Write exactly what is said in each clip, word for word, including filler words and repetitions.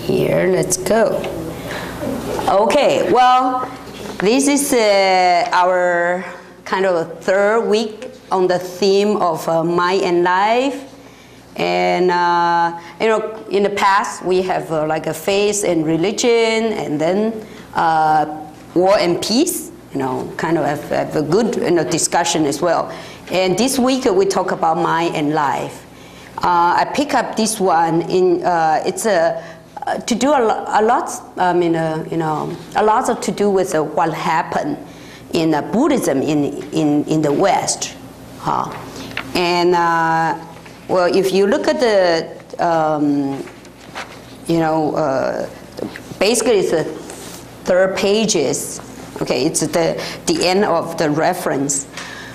Here, let's go. Okay, well, this is uh, our kind of third week on the theme of uh, mind and life. And, uh, you know, in the past, we have uh, like a faith and religion, and then uh, war and peace, you know, kind of have, have a good you know, discussion as well. And this week, we talk about mind and life. Uh, I pick up this one in, uh, it's a, uh, to do a, lo a lot, I mean, uh, you know, a lot of to do with uh, what happened in uh, Buddhism in, in, in the West. Uh, and, uh, well, if you look at the, um, you know, uh, basically it's the third pages, okay, it's the, the end of the reference.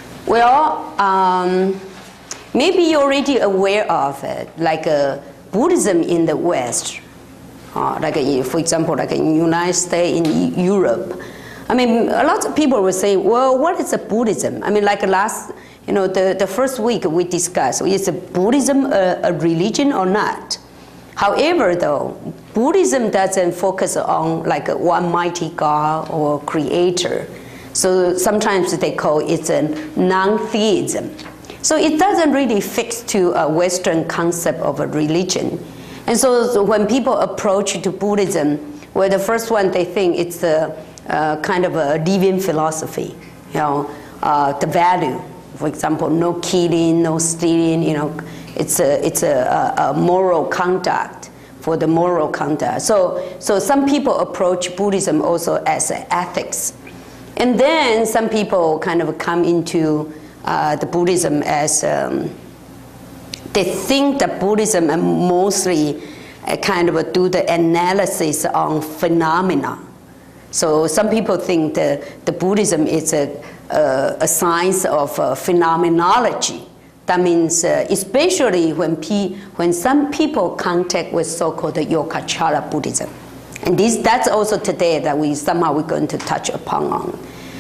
Well, um, maybe you're already aware of it, like uh, Buddhism in the West, uh, like uh, for example, like in the United States, in Europe. I mean, a lot of people will say, well, what is a Buddhism? I mean, like last, you know, the, the first week we discussed, is Buddhism a, a religion or not? However, though, Buddhism doesn't focus on like a one mighty God or creator. So sometimes they call it a non-theism. So it doesn't really fix to a Western concept of a religion. And so, so when people approach to Buddhism, well, the first one they think it's a, a kind of a living philosophy, you know, uh, the value. For example, no killing, no stealing, you know, it's a, it's a, a, a moral conduct for the moral conduct. So, so some people approach Buddhism also as ethics. And then some people kind of come into uh, the Buddhism as, um, they think that Buddhism mostly uh, kind of do the analysis on phenomena. So some people think that the Buddhism is a Uh, a science of uh, phenomenology. That means, uh, especially when, pe when some people contact with so-called Yogacara Buddhism. And this, that's also today that we somehow we're going to touch upon. Um,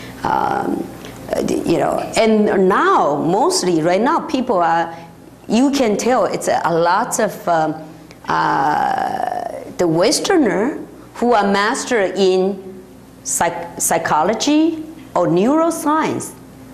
uh, you know, and now, mostly right now, people are, you can tell it's a, a lot of um, uh, the Westerner who are master in psych psychology, or neuroscience,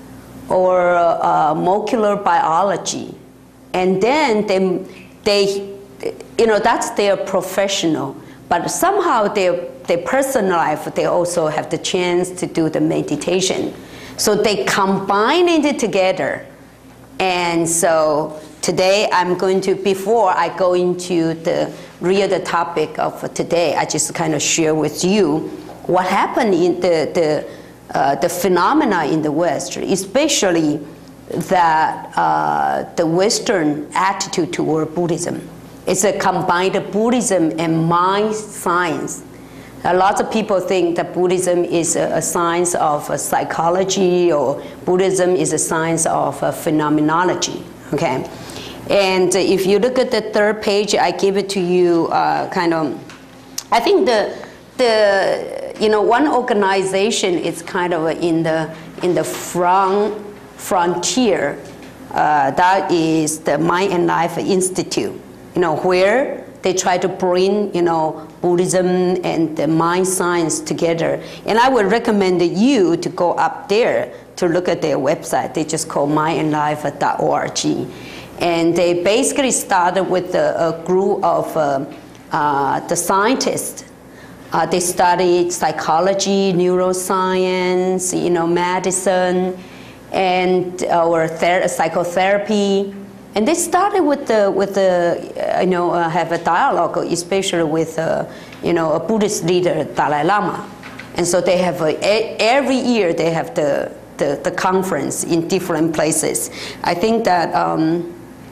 or uh, molecular biology, and then they, they, you know, that's their professional. But somehow their their personal life, they also have the chance to do the meditation. So they combine it together. And so today I'm going to, before I go into the real the topic of today, I just kind of share with you what happened in the the. Uh, the phenomena in the West, especially that uh, the Western attitude toward Buddhism. It's a combined Buddhism and mind science. A lot of people think that Buddhism is a, a science of uh, psychology, or Buddhism is a science of uh, phenomenology. Okay, and if you look at the third page, I give it to you. Uh, kind of, I think the the. You know, one organization is kind of in the in the front frontier. Uh, that is the Mind and Life Institute. You know, where they try to bring you know Buddhism and the mind science together. And I would recommend you to go up there to look at their website. They just call mind and life dot org, and they basically started with a, a group of uh, uh, the scientists. Uh, they studied psychology, neuroscience, you know, medicine, and our psychotherapy, and they started with the with the uh, you know uh, have a dialogue, especially with uh, you know a Buddhist leader, Dalai Lama, and so they have a, every year they have the, the the conference in different places. I think that um,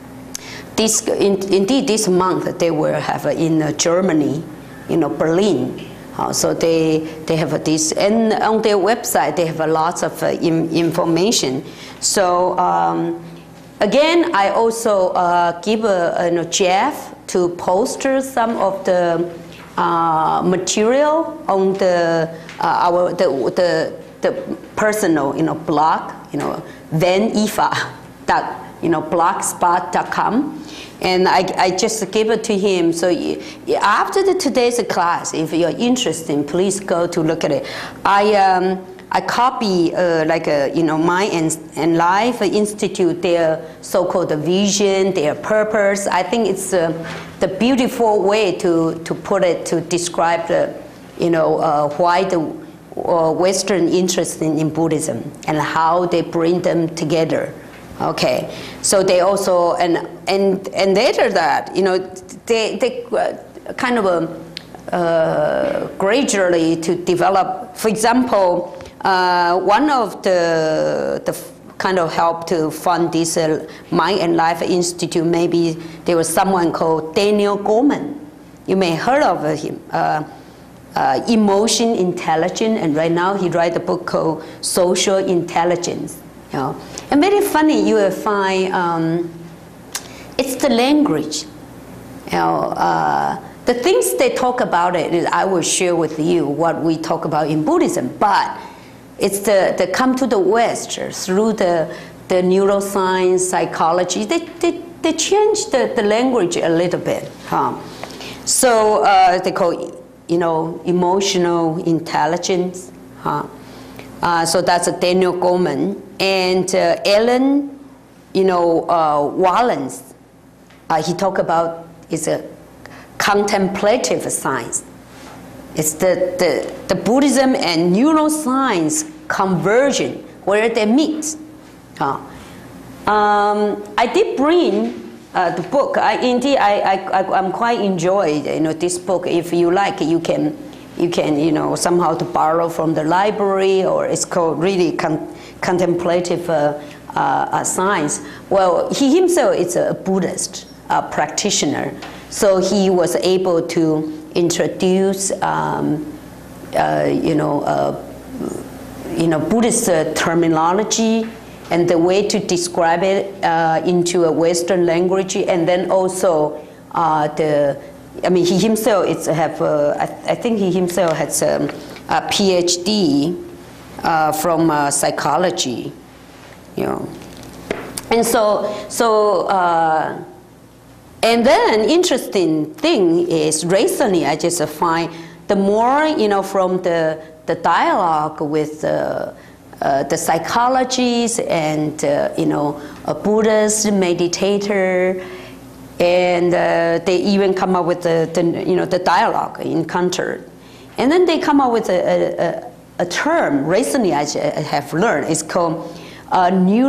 this in, indeed this month they will have in uh, Germany, you know, Berlin. Uh, so they they have this, and on their website they have a lot of uh, in, information. So um, again, I also uh, give a, a you know, Jeff to post some of the uh, material on the uh, our the, the the personal you know blog, you know Van Ifa dot you know, blogspot dot com. And I, I just gave it to him. So after the, today's class, if you're interested, please go to look at it. I, um, I copy uh, like a, you know, Mind and, and Life Institute, their so-called vision, their purpose. I think it's uh, the beautiful way to, to put it, to describe the, you know, uh, why the uh, Western interest in, in Buddhism and how they bring them together. Okay, so they also, and and and later that, you know, they, they uh, kind of uh, uh, gradually to develop, for example, uh, one of the, the kind of help to fund this uh, Mind and Life Institute, maybe there was someone called Daniel Goleman. You may have heard of him. Uh, uh, Emotion Intelligence, and right now he writes a book called Social Intelligence. You know. And very funny, you will find um, it's the language. You know, uh, the things they talk about it is I will share with you what we talk about in Buddhism, but it's the, the come to the West through the, the neuroscience, psychology, they, they, they change the, the language a little bit. Huh? So uh, they call, you know, emotional intelligence. Huh? Uh, so that's a Daniel Goleman. And uh, Alan, you know, uh, Wallace, uh, he talked about is a contemplative science. It's the, the, the Buddhism and neuroscience conversion where they meet. Uh, um, I did bring uh, the book. I, indeed, I, I, I'm quite enjoyed, you know, this book. If you like, you can, you can, you know, somehow to borrow from the library, or it's called really con contemplative uh, uh, uh, science. Well, he himself is a Buddhist uh, practitioner, so he was able to introduce, um, uh, you know, uh, you know, Buddhist uh, terminology and the way to describe it uh, into a Western language, and then also uh, the. I mean, he himself is have. Uh, I, I think he himself has um, a PhD uh, from uh, psychology, you know, and so so. Uh, And then interesting thing is recently I just find the more, you know, from the, the dialogue with uh, uh, the psychologists and, uh, you know, a Buddhist meditator, and uh, they even come up with the, the, you know, the dialogue encounter. And then they come up with a, a, a term recently I have learned, it's called uh,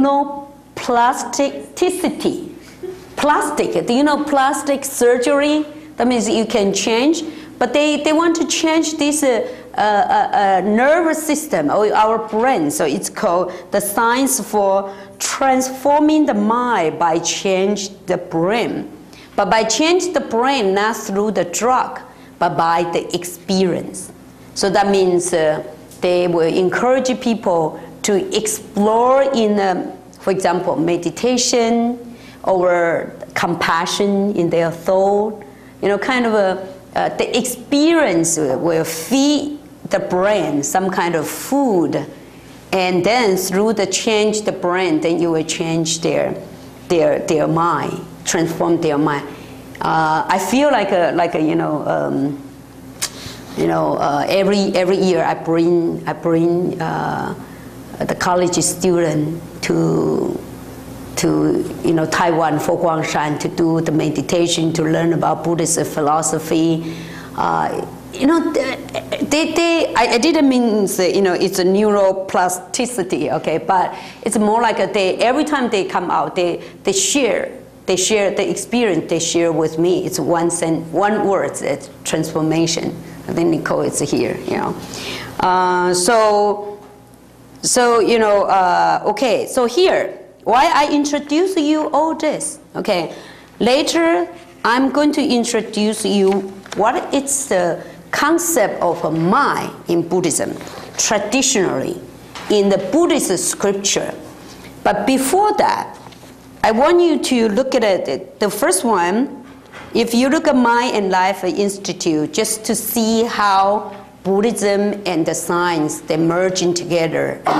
neuroplasticity. Plastic, do you know plastic surgery? That means you can change, but they, they want to change this uh, uh, uh, nervous system, or our brain. So it's called the science for transforming the mind by change the brain. But by change the brain, not through the drug, but by the experience. So that means uh, they will encourage people to explore in, um, for example, meditation, or compassion in their thought, you know, kind of a, uh, the experience will feed the brain some kind of food, and then through the change the brain, then you will change their, their, their mind, transform their mind. Uh, I feel like a, like a, you know, um, you know, uh, every every year I bring I bring uh, the college student to. to, you know, Taiwan, Fo-Guang-Shan, to do the meditation, to learn about Buddhist philosophy. Uh, you know, they, they, I, I didn't mean, you know, it's a neuroplasticity, okay, but it's more like a, they, every time they come out, they, they share, they share the experience they share with me. It's one sen one word, it's transformation. I think Nicole is here, you know. Uh, so, so, you know, uh, okay, so here, why I introduce you all this, okay? Later, I'm going to introduce you what is the concept of a mind in Buddhism, traditionally, in the Buddhist scripture. But before that, I want you to look at it. The first one, if you look at Mind and Life Institute, just to see how Buddhism and the science, they merging together. And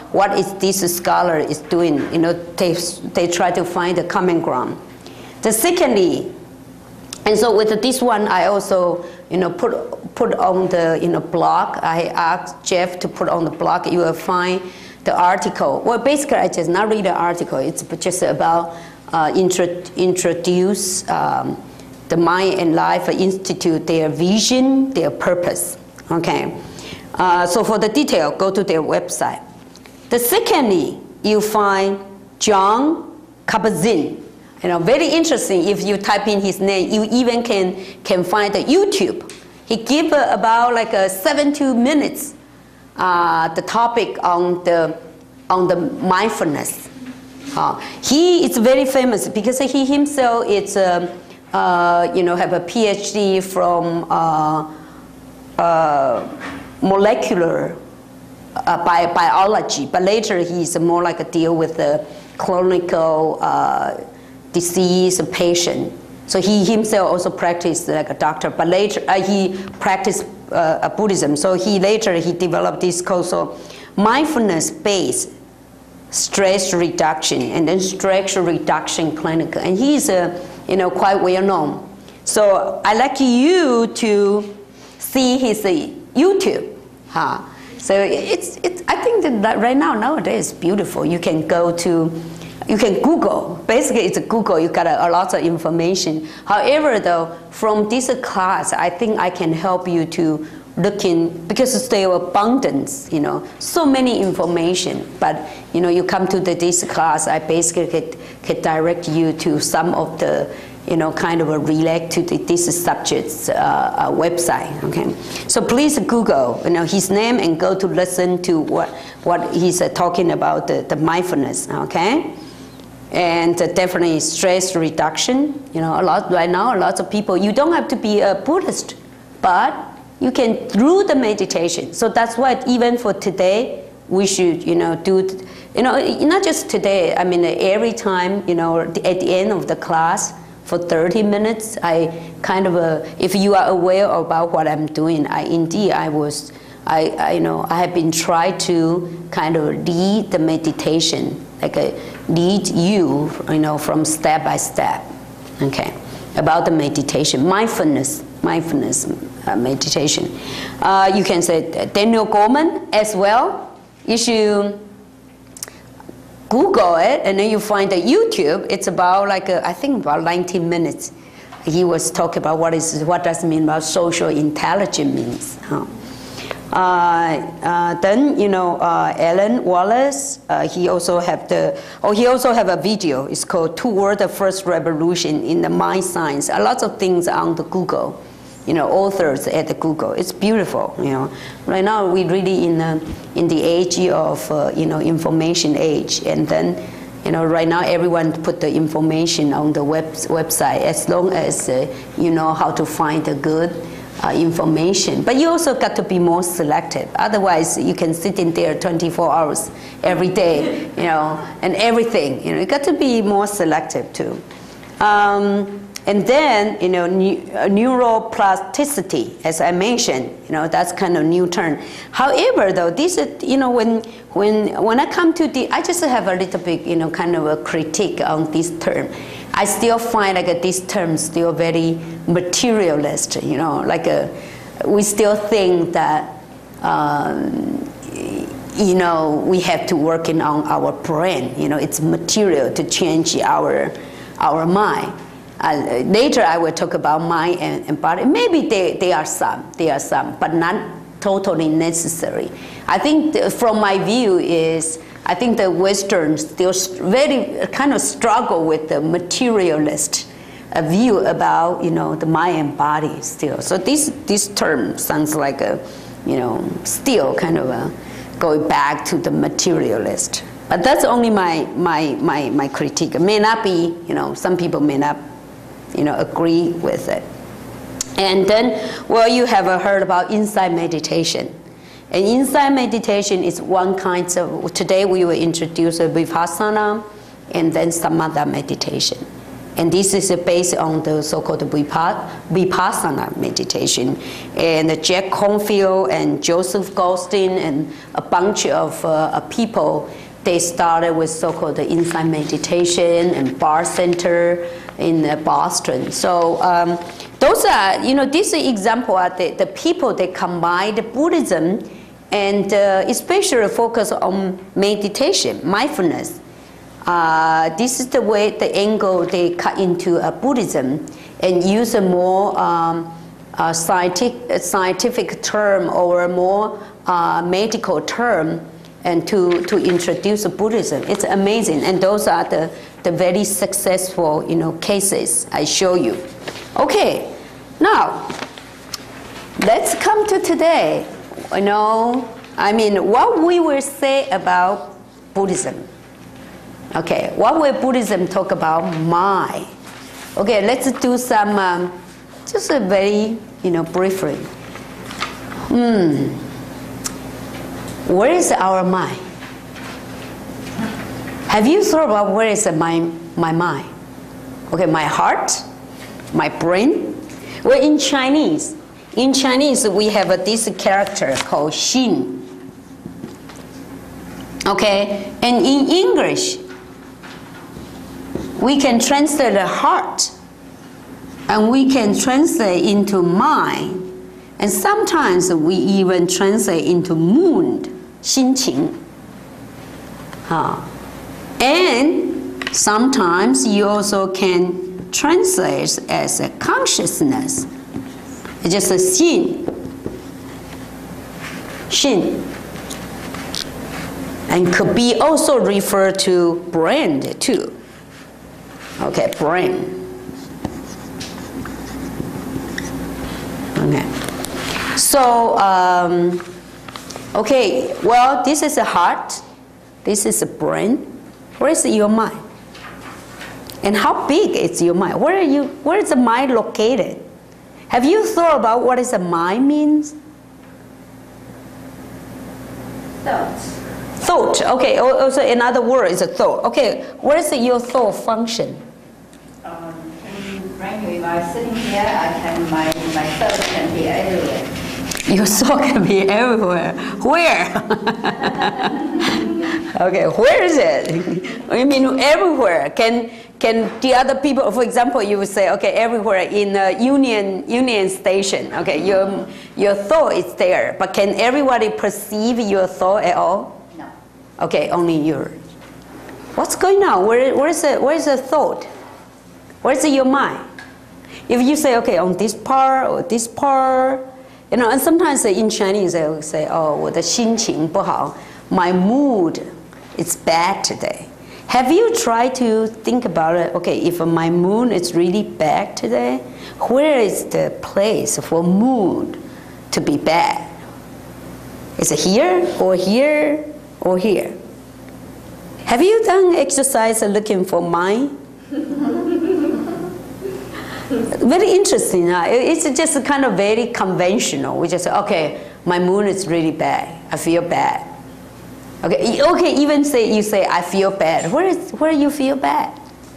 what is this scholar is doing. You know, they, they try to find a common ground. The secondly, and so with this one, I also, you know, put put on the, you know, blog. I asked Jeff to put on the blog. You will find the article. Well, basically, I just not read the article. It's just about uh, intro, introduce um, the Mind and Life Institute, their vision, their purpose. Okay. Uh, so for the detail, go to their website. The secondly, you find John Kabat-Zinn. You know, very interesting. If you type in his name, you even can can find the YouTube. He give uh, about like a seven two minutes. Uh, the topic on the on the mindfulness. Uh, he is very famous because he himself is um, uh, you know, have a PhD from uh, uh, molecular uh, bi biology, but later he's more like a deal with the clinical uh, disease patient. So he himself also practiced like a doctor, but later uh, he practiced uh, Buddhism. So he later he developed this also mindfulness-based stress reduction and then stress reduction clinic, and he's uh, you know, quite well known. So I like you to see his uh, YouTube. Huh? So it's it's I think that right now nowadays it's beautiful. You can go to You can Google. Basically, it's a Google. You got a, a lot of information. However, though, from this class, I think I can help you to look in, because it's their abundance, you know, so many information. But, you know, you come to the, this class, I basically could, could direct you to some of the, you know, kind of a relate to the, this subject's uh, uh, website, okay? So please Google, you know, his name and go to listen to what, what he's uh, talking about, the, the mindfulness, okay? And uh, definitely stress reduction. You know, a lot right now, a lot of people, you don't have to be a Buddhist, but you can through the meditation. So that's why even for today, we should, you know, do, you know, not just today, I mean, every time, you know, at the end of the class, for thirty minutes, I kind of, uh, if you are aware about what I'm doing, I indeed, I was, I, I you know, I have been trying to kind of lead the meditation, like a lead you, you know, from step by step, okay, about the meditation, mindfulness, mindfulness uh, meditation. Uh, you can say Daniel Goleman as well. You should Google it, and then you find the YouTube. It's about like a, I think about nineteen minutes. He was talking about what is what does it mean about social intelligence means. Huh? Uh, uh, then, you know, uh, Alan Wallace, uh, he also have the, oh, he also have a video. It's called Toward the First Revolution in the Mind Science. A lot of things on the Google, you know, authors at the Google. It's beautiful, you know. Right now, we really in the, in the age of, uh, you know, information age. And then, you know, right now, everyone put the information on the web, website as long as uh, you know how to find the good Uh, information, but you also got to be more selective. Otherwise, you can sit in there twenty-four hours every day, you know, and everything. You know, you got to be more selective too. Um, and then, you know, ne uh, neuroplasticity, as I mentioned, you know, that's kind of new term. However, though, this is, you know, when when when I come to the, I just have a little bit, you know, kind of a critique on this term. I still find like a, this term still very materialist, you know, like a, we still think that, um, you know, we have to work in on our brain, you know, it's material to change our, our mind. Uh, later I will talk about mind and, and body. Maybe they, they are some, they are some, but not totally necessary. I think the, from my view is, I think the Westerns still very kind of struggle with the materialist uh, view about, you know, the mind and body still. So this this term sounds like a, you know, still kind of a going back to the materialist. But that's only my my my my critique. It may not be, you know, some people may not, you know, agree with it. And then, well, you have heard about insight meditation. And insight meditation is one kind of, today we will introduce a Vipassana and then Samatha meditation. And this is based on the so-called Vipassana meditation. And Jack Cornfield and Joseph Goldstein and a bunch of uh, people, they started with so-called insight meditation and Bar Center in uh, Boston. So um, those are, you know, this example are the, the people that combined Buddhism and uh, especially focus on meditation, mindfulness. Uh, this is the way, the angle they cut into uh, Buddhism and use a more um, uh, scientific, scientific term or a more uh, medical term and to, to introduce Buddhism. It's amazing. And those are the, the very successful, you know, cases I show you. Okay, now let's come to today. You know, I mean, what we will say about Buddhism. Okay, what will Buddhism talk about? Mind. Okay, let's do some, um, just a very, you know, briefly. Hmm. Where is our mind? Have you thought about where is my, my mind? Okay, my heart, my brain. Well, in Chinese, in Chinese we have a, this character called Xin. Okay, and in English, we can translate the heart, and we can translate into mind, and sometimes we even translate into mood, 心情. Uh, and sometimes you also can translate as a consciousness. It's just a xin, xin. And could be also referred to brain too. Okay, brain. Okay. So, um, okay, well, this is a heart. This is a brain. Where is your mind? And how big is your mind? Where are you? Where is the mind located? Have you thought about what is the mind means? Thoughts. Thought. Okay. Also, another word is a thought. Okay. Where is your thought function? Um, frankly, if I'm sitting here, I can my my thoughts can be everywhere. Your thought can be everywhere. Where? Okay. Where is it? I mean, everywhere. Can can the other people, for example, you would say, okay, everywhere in a Union Union Station. Okay, your your thought is there, but can everybody perceive your thought at all? No. Okay, only your. What's going on? Where where is the where is the thought? Where's your mind? If you say, okay, on this part or this part, you know, and sometimes in Chinese they will say, oh, 我的心情不好, my mood is bad today. Have you tried to think about it? Okay, if my mood is really bad today, where is the place for mood to be bad? Is it here or here or here? Have you done exercise looking for mind? Very interesting. Huh? It's just kind of very conventional. We just say, okay, my mood is really bad. I feel bad. Okay, okay. Even say you say I feel bad. Where is where you feel bad?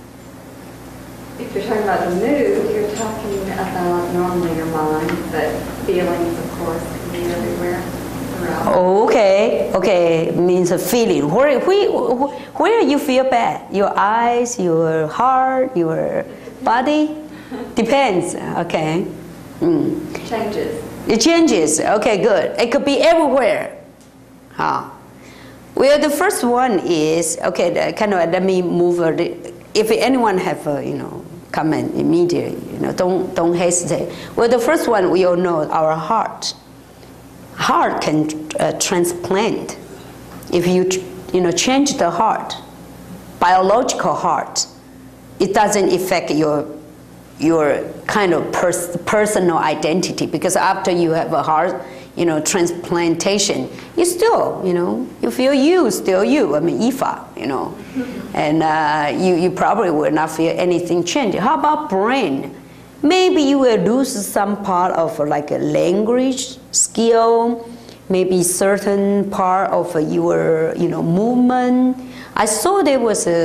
If you're talking about the mood, you're talking about normally your mind, but feelings, of course, can be everywhere. Throughout. Okay, okay. Means a feeling. Where where where you feel bad? Your eyes, your heart, your body. Depends. Okay. Mm. Changes. It changes. Okay, good. It could be everywhere. Huh. Well, the first one is, okay, the, kind of, let me move a little. If anyone have a, you know, comment immediately, you know, don't, don't hesitate. Well, the first one we all know, our heart. Heart can uh, transplant. If you, you know, change the heart, biological heart, it doesn't affect your your kind of pers personal identity, because after you have a heart, you know, transplantation, you still, you know, you feel you, still you. I mean, Ifa, you know, and uh, you, you probably will not feel anything change. How about brain? Maybe you will lose some part of like a language skill, maybe certain part of your, you know, movement. I saw there was a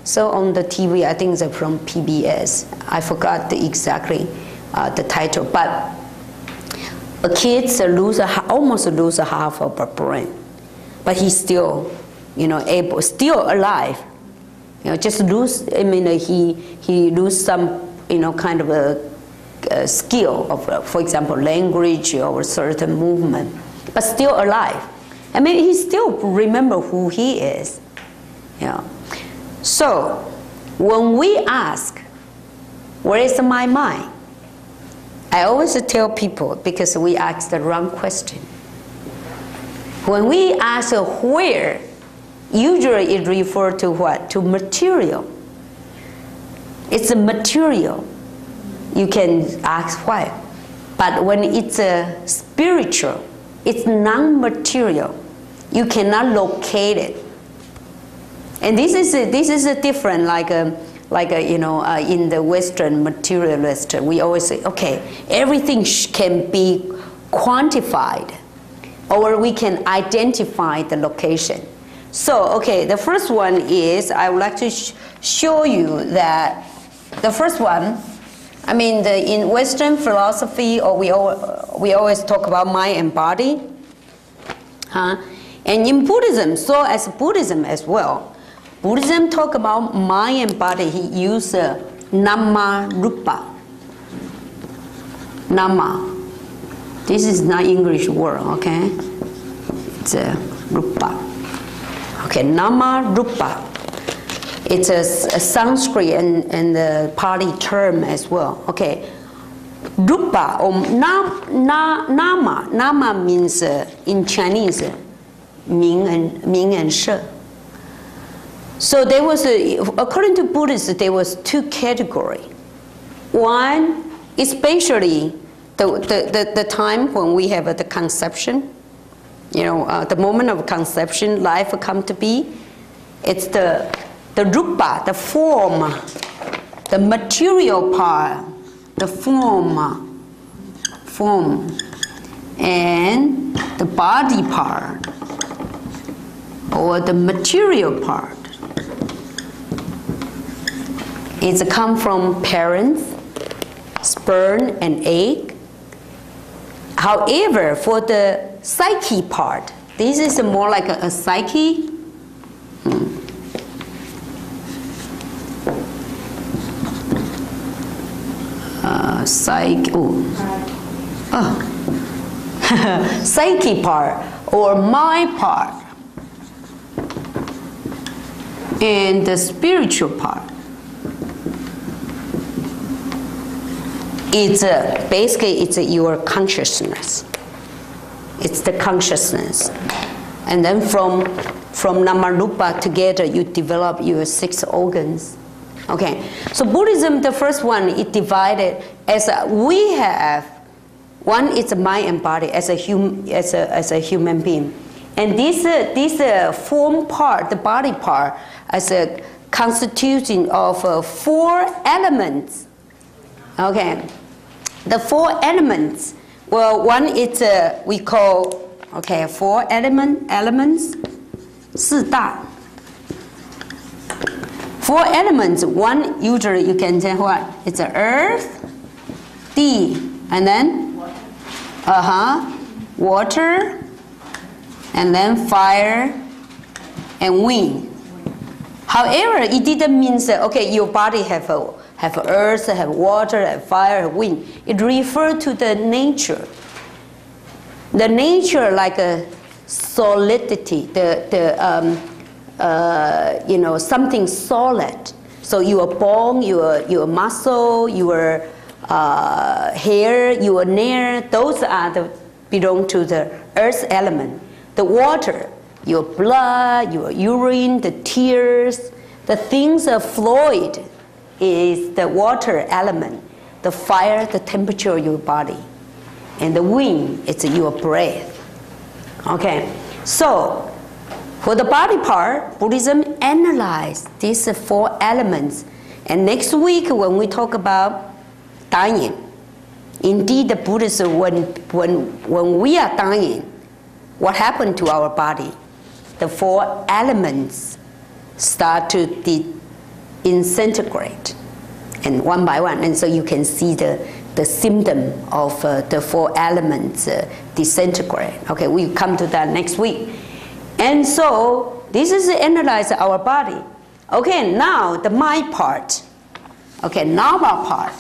So on the T V, I think it's from P B S. I forgot the exactly uh, the title, but a kid lose a, almost lose a half of a brain, but he's still, you know, able, still alive. You know, just lose. I mean, uh, he he lose some, you know, kind of a, a skill of, uh, for example, language or certain movement, but still alive. I mean, he still remember who he is. Yeah. So when we ask, where is my mind? I always tell people, because we ask the wrong question. When we ask where, usually it refers to what? To material. It's a material. You can ask why. But when it's a spiritual, it's non-material. You cannot locate it. And this is a, this is a different, like a, like a, you know, uh, in the Western materialist, we always say, okay, everything can be quantified, or we can identify the location. So, okay, the first one is, I would like to sh show you that the first one, I mean, the, in Western philosophy, or we, all, we always talk about mind and body, huh? And in Buddhism, so as Buddhism as well, Buddhism talk about mind and body. He used uh, nama rupa. Nama. This is not English word, okay? It's a uh, rupa. Okay, nama rupa. It's a, a Sanskrit and, and the Pali term as well. Okay, rupa or na, na, nama. Nama means uh, in Chinese, uh, Ming and Ming and She. So there was, a, according to Buddhists, there was two categories. One, especially the, the, the, the time when we have uh, the conception, you know, uh, the moment of conception, life come to be. It's the, the rupa, the form, the material part, the form, form, and the body part, or the material part. It's come from parents, sperm and egg. However, for the psyche part, this is more like a, a psyche. Hmm. Uh, psyche, oh. Oh. Psyche part or mind part, and the spiritual part. It's a, basically it's a, your consciousness. It's the consciousness. And then from, from Namarupa together, you develop your six organs. Okay, so Buddhism, the first one, it divided as a, we have, one is mind and body as a, hum, as a, as a human being. And this, uh, this uh, form part, the body part, as a constitution of uh, four elements. Okay. The four elements, well, one is uh, we call, okay, four element, elements, 四大. Four elements, one usually you can say what? It's a earth, 地, and then, uh-huh, water, and then fire, and wind. However, it didn't mean that, okay, your body have a have earth, have water, have fire, have wind. It refers to the nature. The nature like a solidity, the, the um, uh, you know, something solid. So your bone, your, your muscle, your uh, hair, your nail, those are the, belong to the earth element. The water, your blood, your urine, the tears, the things are fluid, is the water element, the fire, the temperature of your body, and the wind, it's your breath. Okay, so for the body part, Buddhism analyzed these four elements, and next week when we talk about dying, indeed the Buddhism, when, when, when we are dying, what happened to our body? The four elements start to de disintegrate, and one by one, and so you can see the the symptom of uh, the four elements uh, disintegrate. Okay, we come to that next week. And so this is to analyze our body. Okay, now the mind part. Okay, nama part.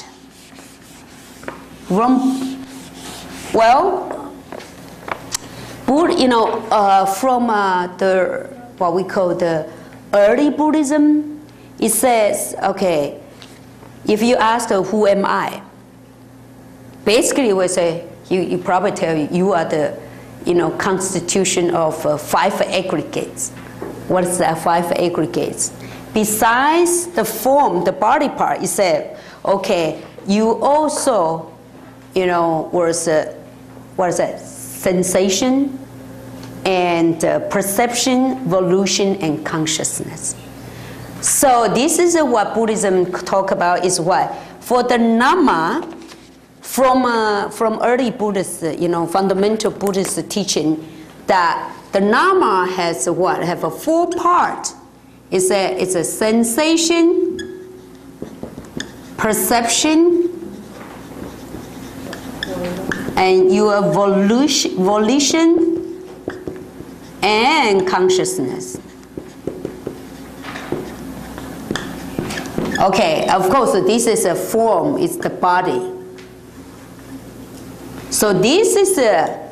From, well, you know, uh, from uh, the what we call the early Buddhism, it says, okay, if you ask uh, who am I, basically we say you, you probably tell you you are the, you know, constitution of uh, five aggregates. What is that five aggregates? Besides the form, the body part, it said, okay, you also, you know, was uh, what is that? Sensation and uh, perception, volition, and consciousness. So this is uh, what Buddhism talk about is what? For the nama, from, uh, from early Buddhist, uh, you know, fundamental Buddhist teaching, that the nama has a what? Have a four part. It's a, it's a sensation, perception, and your volition, volition and consciousness. Okay, of course, this is a form, it's the body. So this is a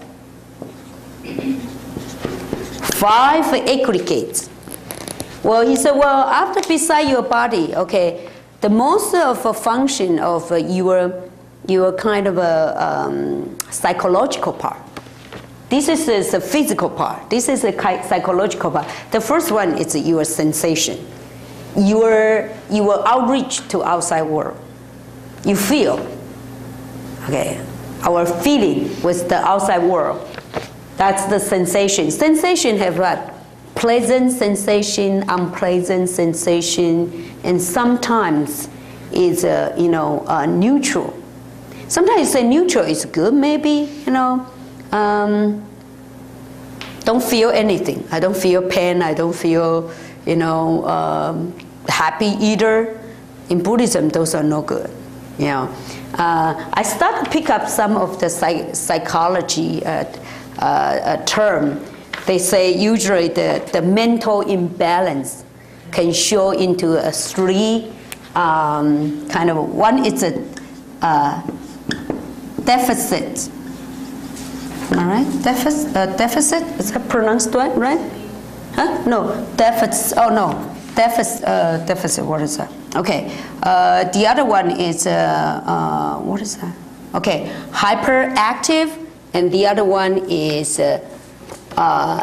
five aggregates. Well, he said, well, after beside your body, okay, the most of a function of uh, your, your kind of a um, psychological part. This is, is the physical part. This is the psychological part. The first one is your sensation. Your, your outreach to outside world. You feel, okay, our feeling with the outside world. That's the sensation. Sensation have what? Pleasant sensation, unpleasant sensation, and sometimes is uh, you know uh, neutral. Sometimes you say neutral is good, maybe, you know, um, don't feel anything. I don't feel pain. I don't feel, you know, um, happy either. In Buddhism, those are no good. You know, uh, I start to pick up some of the psych psychology uh, uh, uh, term. They say usually the, the mental imbalance can show into a three um, kind of, one is a uh, deficit. Am I right? Deficit? Uh, deficit? Is that pronounced right? right? Huh? No, deficit. Oh no, deficit. Uh, deficit. What is that? Okay. Uh, the other one is uh, uh, what is that? Okay, hyperactive, and the other one is. Uh, Uh,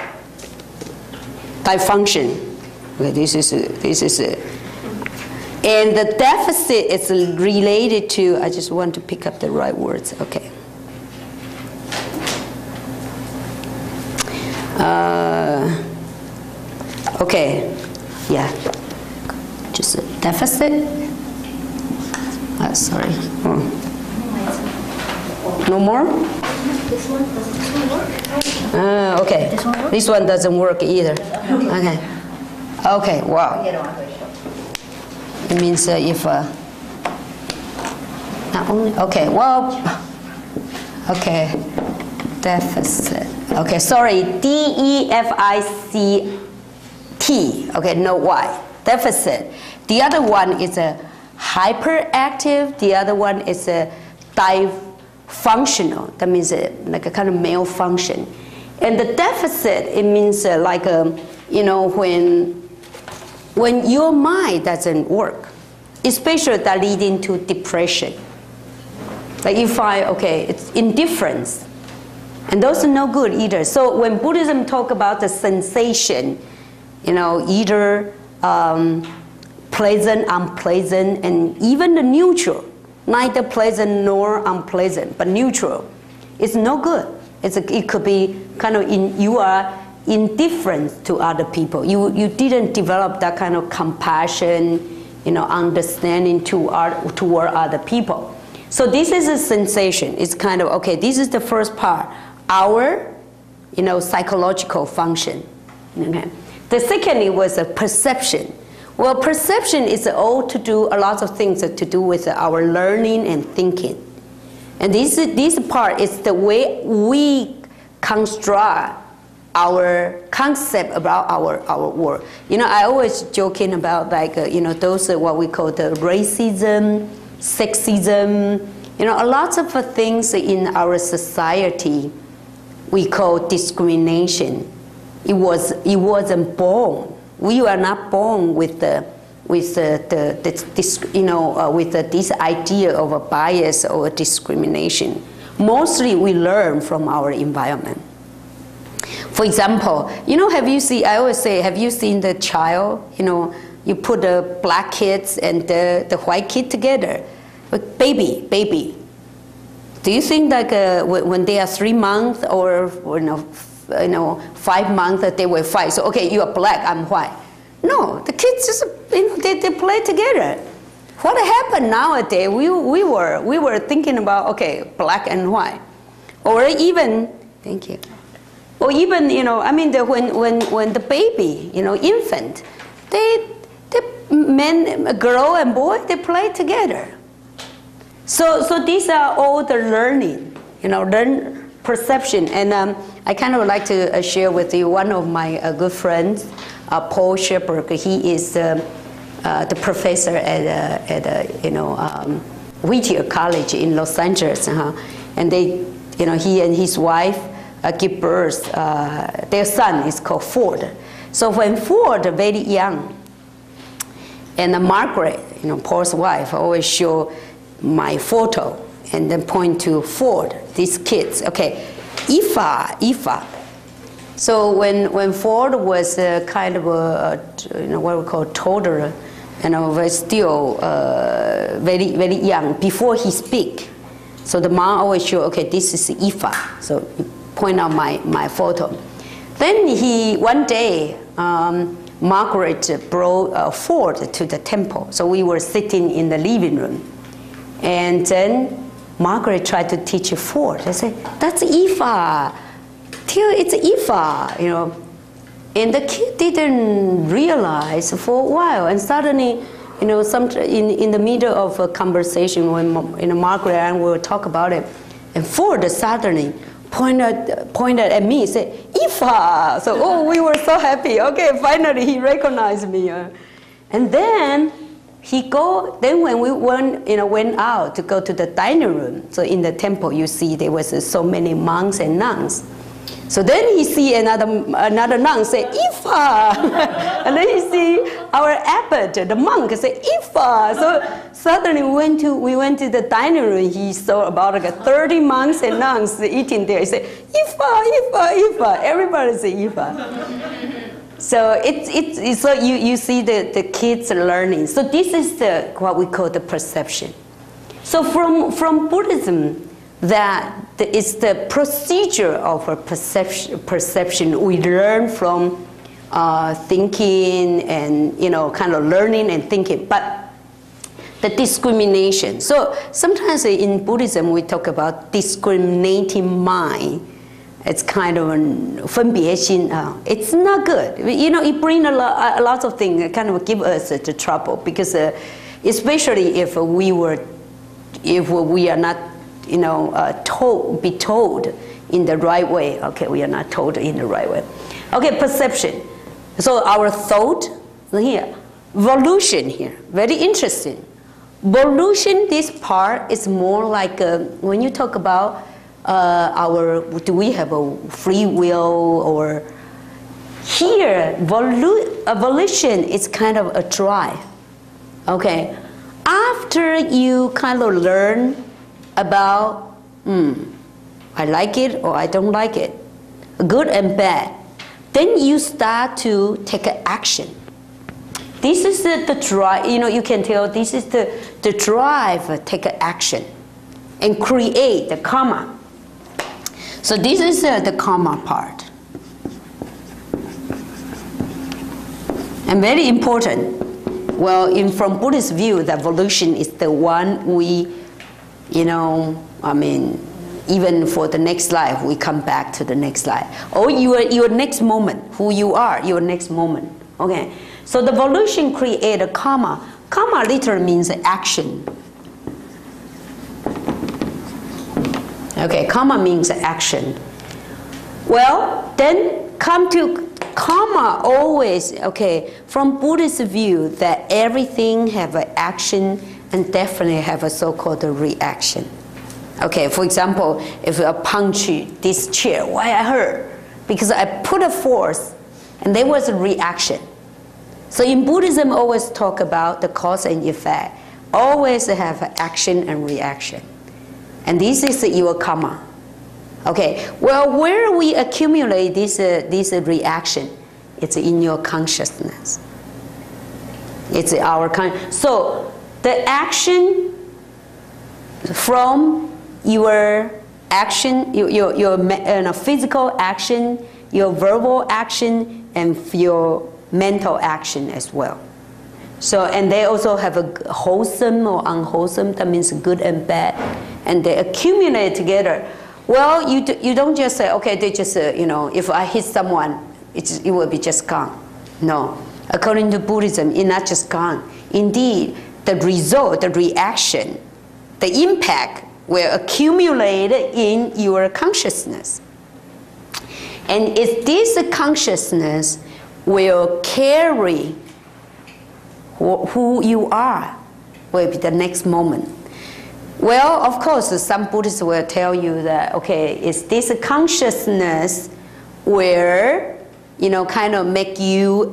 dysfunction. Okay, this is a, this is a, and the deficit is related to. I just want to pick up the right words. Okay. Uh, okay. Yeah. Just a deficit. Oh, sorry. Oh. No more. This one, does this one work? Uh, okay. This one work? This one doesn't work either. Okay. Okay, wow. It means uh, if uh, not only, okay, well, okay, deficit. Okay, sorry, D E F I C T. Okay, no Y. Deficit. The other one is a hyperactive. The other one is a dysfunctional. That means uh, like a kind of malfunction. And the deficit, it means uh, like a, you know, when when your mind doesn't work, especially that leading to depression. Like you find, okay, it's indifference. And those are no good either. So when Buddhism talk about the sensation, you know, either um, pleasant, unpleasant, and even the neutral, neither pleasant nor unpleasant, but neutral, it's no good. It's a, it could be kind of in, you are indifferent to other people. You, you didn't develop that kind of compassion, you know, understanding to our, toward other people. So this is a sensation. It's kind of, okay, this is the first part, our, you know, psychological function. Okay. The second was a perception. Well, perception is all to do, a lot of things to do with our learning and thinking. And this, this part is the way we construct our concept about our, our world. You know, I always joking about like, uh, you know, those are what we call the racism, sexism, you know, a lot of uh, things in our society we call discrimination. It, was, it wasn't born. We were not born with the, with the, the, the this, you know, uh, with the, this idea of a bias or a discrimination. Mostly we learn from our environment. For example, you know, have you seen, I always say, have you seen the child, you know, you put the black kids and the, the white kid together, like baby, baby. Do you think like uh, when they are three months or, or you know, you know, five months that they will fight? So okay, you are black, I'm white. No, the kids just, you know, they, they play together. What happened nowadays? We we were we were thinking about okay, black and white, or even thank you. Or even, you know, I mean, the, when, when, when the baby, you know, infant, they, they, men, girl and boy, they play together. So, so these are all the learning, you know, learn perception. And um, I kind of like to uh, share with you one of my uh, good friends, uh, Paul Shepard. He is uh, uh, the professor at, uh, at uh, you know, um, Whittier College in Los Angeles. Uh-huh. And they, you know, he and his wife, Uh, give birth, uh, their son is called Ford. So when Ford, very young, and uh, Margaret, you know, Paul's wife, always show my photo and then point to Ford, these kids. Okay, Ifa, Ifa. So when, when Ford was uh, kind of a, you know, what we call toddler, you know, was still uh, very, very young, before he speak. So the mom always show, okay, this is Ifa. So point out my, my photo. Then he, one day, um, Margaret brought uh, Ford to the temple. So we were sitting in the living room. And then Margaret tried to teach Ford. I said, that's Ifa. Till it's Ifa, you know. And the kid didn't realize for a while. And suddenly, you know, some, in, in the middle of a conversation when you know, Margaret and I will talk about it, and Ford suddenly pointed, pointed at me and said, Ifa! So, oh, we were so happy. Okay, finally he recognized me. Uh, and then he go, then when we went, you know, went out to go to the dining room, so in the temple you see there was uh, so many monks and nuns. So then he see another, another nun say, Ifa! And then he see our abbot, the monk, say, Ifa! So suddenly we went to, we went to the dining room, he saw about like thirty monks and nuns eating there. He said, Ifa, Ifa, Ifa! Everybody say Ifa. So it's, it's, so you, you see the, the kids learning. So this is the, what we call the perception. So from, from Buddhism, that it's the procedure of a perception, perception we learn from uh, thinking and, you know, kind of learning and thinking, but the discrimination. So sometimes in Buddhism we talk about discriminating mind. It's kind of an 分别心, uh, it's not good. You know, it brings a lot, a lot of things, kind of give us uh, the trouble, because uh, especially if we were, if we are not, you know, uh, told, be told in the right way. Okay, we are not told in the right way. Okay, perception. So our thought here, volition here, very interesting. Volition, this part is more like a, when you talk about uh, our, do we have a free will, or here, volu a volition is kind of a drive. Okay, after you kind of learn about, hmm, I like it or I don't like it, good and bad, then you start to take action. This is the, the drive, you know, you can tell this is the, the drive, uh, take action and create the karma. So this is uh, the karma part. And very important. Well, in, from Buddhist view, the volition is the one we, you know, I mean, even for the next life, we come back to the next life. Or your, your next moment, who you are, your next moment. Okay. So the volition create a karma. Karma literally means action. Okay, karma means action. Well, then come to karma always, okay, from Buddhist view that everything have an action and definitely have a so-called reaction. Okay, for example, if I punch this chair, why I hurt? Because I put a force and there was a reaction. So in Buddhism always talk about the cause and effect. Always have action and reaction. And this is your karma. Okay, well, where we accumulate this, uh, this uh, reaction, it's in your consciousness. It's our con. So the action from your action, your, your, your uh, physical action, your verbal action, and your mental action as well. So, and they also have a wholesome or unwholesome, that means good and bad, and they accumulate together. Well, you, do, you don't just say, okay, they just, uh, you know, if I hit someone, it's, it will be just gone. No. According to Buddhism, it's not just gone. Indeed, the result, the reaction, the impact will accumulate in your consciousness. And if this consciousness will carry who you are, will be the next moment. Well, of course, some Buddhists will tell you that, okay, it's this consciousness where, you know, kind of make you,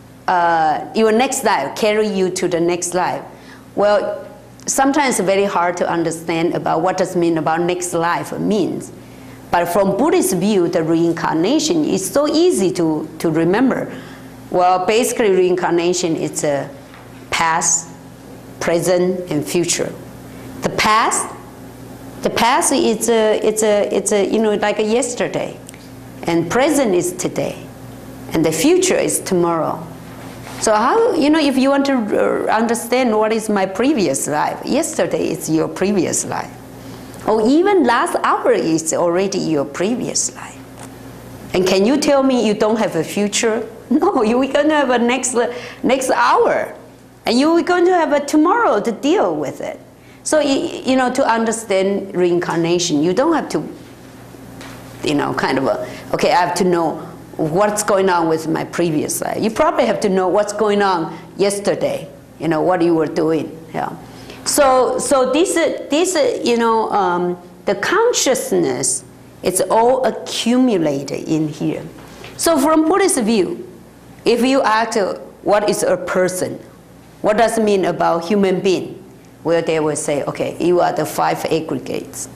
uh, your next life, carry you to the next life. Well, sometimes it's very hard to understand about what does mean about next life means. But from Buddhist view, the reincarnation is so easy to, to remember. Well, basically reincarnation is a past, present, and future. The past, the past is a, it's a, it's a, you know, like a yesterday, and present is today, and the future is tomorrow. So how, you know, if you want to understand what is my previous life, yesterday is your previous life, or even last hour is already your previous life. And can you tell me you don't have a future? No, you're going to have a next next hour, and you're going to have a tomorrow to deal with it. So, you know, to understand reincarnation, you don't have to, you know, kind of a, okay, I have to know what's going on with my previous life. You probably have to know what's going on yesterday, you know, what you were doing. Yeah. So, so this, this, you know, um, the consciousness, it's all accumulated in here. So from Buddhist view, if you ask uh, what is a person, what does it mean about human being? Well, they will say, okay, you are the five aggregates.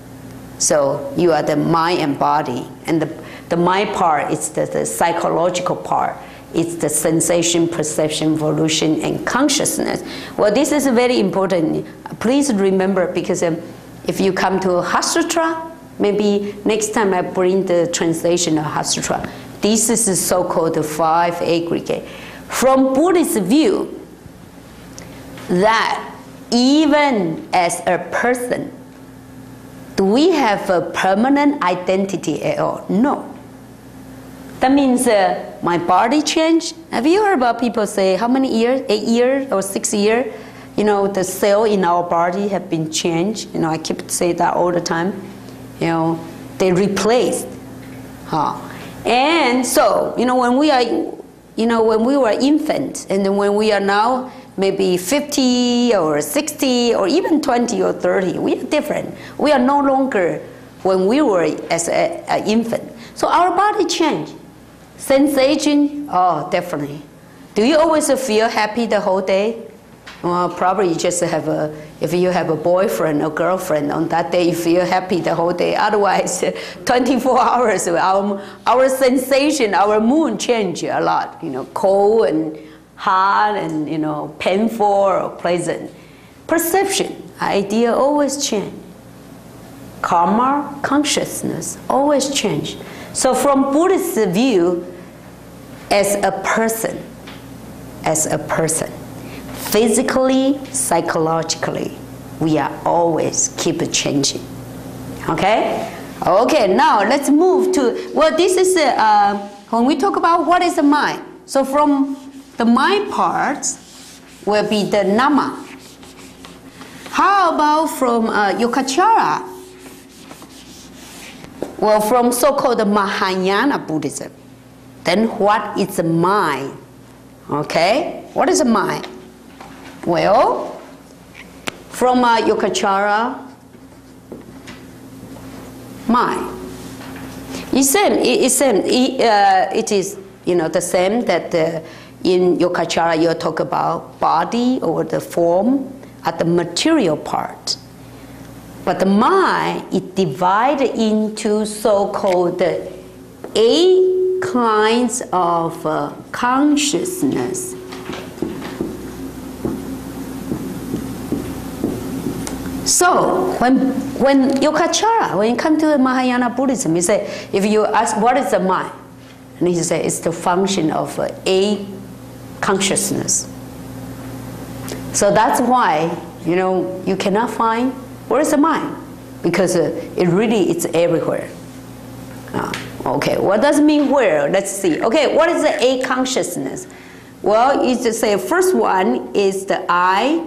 So you are the mind and body. And the, the mind part is the, the psychological part. It's the sensation, perception, volition, and consciousness. Well, this is very important. Please remember, because um, if you come to Hatsutra, maybe next time I bring the translation of Hatsutra. This is the so-called five aggregate. From Buddhist view, that even as a person, do we have a permanent identity at all? No. That means uh, my body changed. Have you heard about people say how many years, eight years or six years, you know, the cell in our body have been changed. You know, I keep saying that all the time. You know, they replaced. Huh. And so, you know, when we are, you know, when we were infants, and then when we are now maybe fifty or sixty or even twenty or thirty, we are different. We are no longer when we were as an infant. So our body changed. Sensation, oh, definitely. Do you always feel happy the whole day? Well, probably you just have a, if you have a boyfriend or girlfriend, on that day you feel happy the whole day. Otherwise, twenty-four hours, our, our sensation, our mood change a lot. You know, cold and hot and, you know, painful or pleasant. Perception, idea always change. Karma, consciousness, always change. So from Buddhist view, as a person, as a person, physically, psychologically, we are always keep changing. Okay? Okay, now let's move to, well, this is, uh, when we talk about what is the mind. So from the mind parts will be the nama. How about from uh, Yogacara? Well, from so-called Mahayana Buddhism. Then what is the mind? Okay, what is the mind? Well, from uh, Yogacara, mind. It's same. It's same. It, uh, it is, you know, the same that uh, in Yogacara you talk about body or the form at the material part. But the mind is divided into so-called eight kinds of uh, consciousness. So when when Yogacara, when you come to Mahayana Buddhism, he say, if you ask what is the mind, and he say it's the function of uh, eight consciousness. So that's why, you know, you cannot find where is the mind, because uh, it really is everywhere. Uh, okay, what does it mean where? Let's see. Okay, what is the eight consciousness? Well, you just say first one is the eye,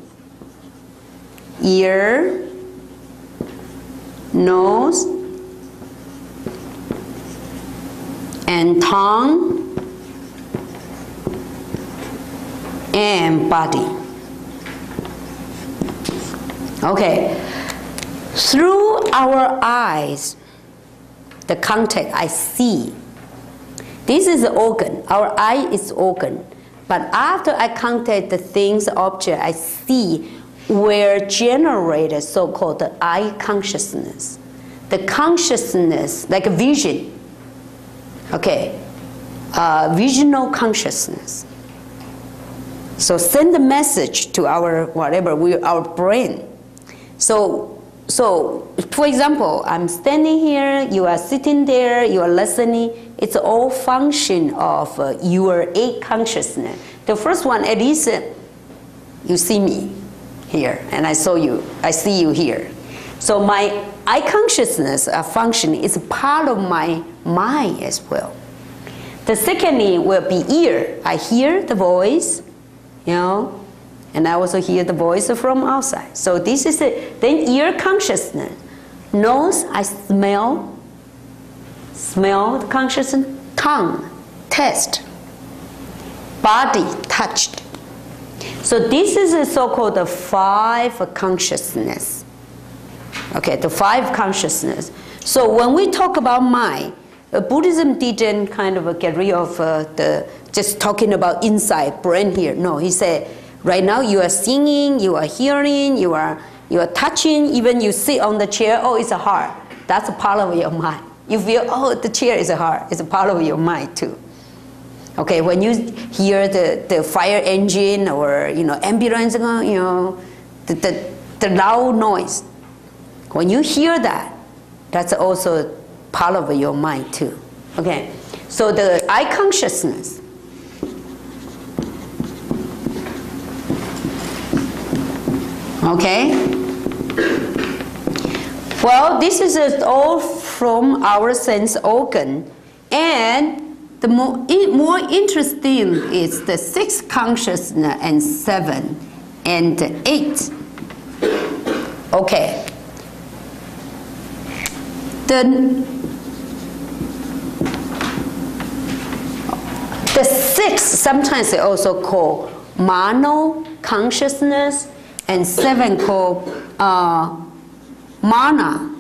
ear, nose, and tongue, and body. Okay, through our eyes, the contact I see. This is the organ. Our eye is organ. But after I contact the things, object I see, were generated so-called the eye consciousness. The consciousness, like a vision. Okay, uh, visional consciousness. So send a message to our whatever we our brain. So, so for example, I'm standing here, you are sitting there, you are listening. It's all function of uh, your eight consciousness. The first one, at least, uh, you see me here, and I saw you. I see you here. So my eye consciousness uh, function is part of my mind as well. The secondly will be ear. I hear the voice, you know. And I also hear the voice from outside. So this is it. Then ear consciousness. Nose, I smell. Smell the consciousness. Tongue, taste. Body, touched. So this is a so-called the five consciousness. Okay, the five consciousness. So when we talk about mind, uh, Buddhism didn't kind of get rid of uh, the just talking about inside brain here. No, he said, right now you are singing, you are hearing, you are you are touching, even you sit on the chair, oh, it's a heart. That's a part of your mind. You feel, oh, the chair is a heart. It's a part of your mind too. Okay, when you hear the, the fire engine or, you know, ambulance, you know, the, the, the loud noise, when you hear that, that's also part of your mind too. Okay, so the eye consciousness. Okay. Well, this is all from our sense organ, and the more more interesting is the six consciousness and seven and eight. Okay. The the six sometimes they also call mano consciousness. And seven called uh, mana.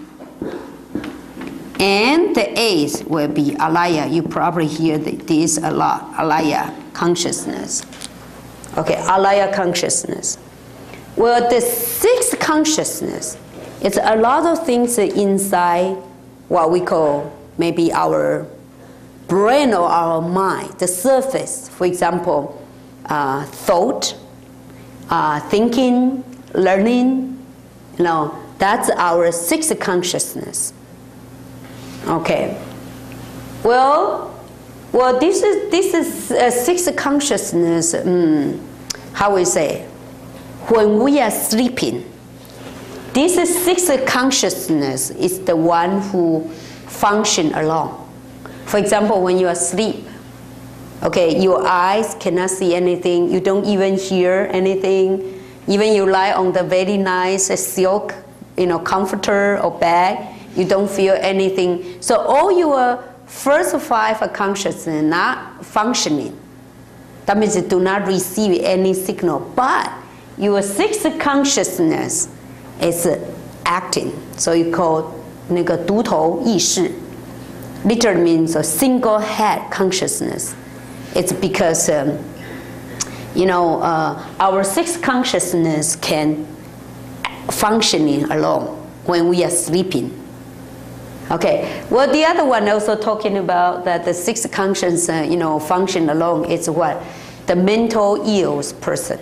And the eighth will be alaya. You probably hear this a lot, alaya consciousness. Okay, alaya consciousness. Well, the sixth consciousness, it's a lot of things inside what we call maybe our brain or our mind, the surface. For example, uh, thought, Uh, thinking, learning, you know, that's our sixth consciousness. Okay. Well, well, this is this is uh, sixth consciousness. Um, how we say? When we are sleeping, this is sixth consciousness is the one who function alone. For example, when you are asleep, Okay, your eyes cannot see anything. You don't even hear anything. Even you lie on the very nice silk, you know, comforter or bag, you don't feel anything. So all your first five consciousness not functioning. That means you do not receive any signal. But your sixth consciousness is acting. So you call 那个独头意识. Literally means a single head consciousness. It's because, um, you know, uh, our sixth consciousness can functioning alone when we are sleeping. Okay. Well, the other one also talking about that the sixth conscience, uh, you know, function alone is what? The mental ill person.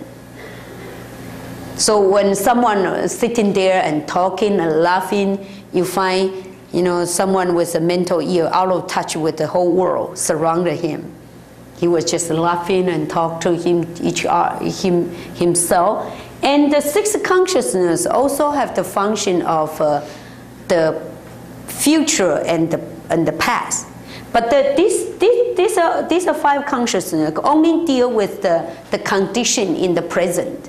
So when someone is sitting there and talking and laughing, you find, you know, someone with a mental ill, out of touch with the whole world surrounded him. He was just laughing and talk to him, each uh, him himself. And the sixth consciousness also have the function of uh, the future and the, and the past. But the, this, this, these, are, these are five consciousness only deal with the, the condition in the present.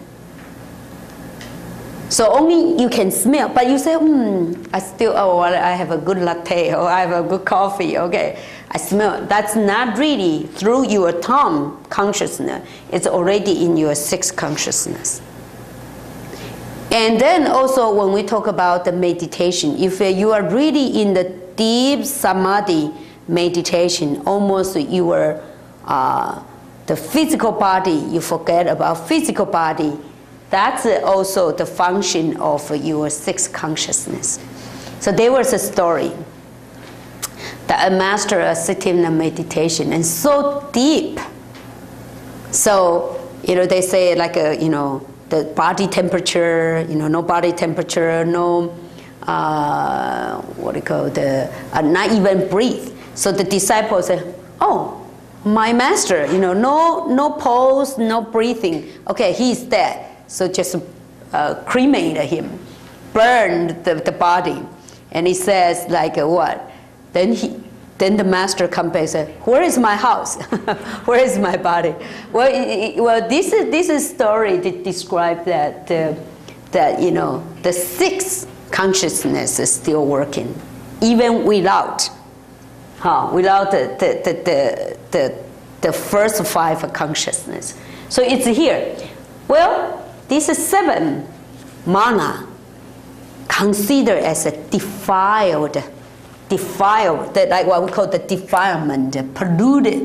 So only you can smell, but you say, hmm, I still, oh, I have a good latte, or I have a good coffee, okay. I smell. That's not really through your tongue consciousness. It's already in your sixth consciousness. And then also when we talk about the meditation, if you are really in the deep samadhi meditation, almost you are, uh, the physical body, you forget about physical body. That's also the function of your sixth consciousness. So there was a story that a master was sitting in a meditation and so deep. So, you know, they say like, a, you know, the body temperature, you know, no body temperature, no, uh, what do you call the, uh, not even breathe. So the disciples say, oh, my master, you know, no, no pulse, no breathing. Okay, he's dead. So just uh, cremate him, burned the, the body. And he says like uh, what? Then he, then the master comes back and says, where is my house? Where is my body? Well, it, well this is this is story that describes that, uh, that, you know, the sixth consciousness is still working, even without, huh, without the, the, the, the, the, the first five consciousness. So it's here. Well, this is seven mana considered as a defiled, defiled, that like what we call the defilement, polluted,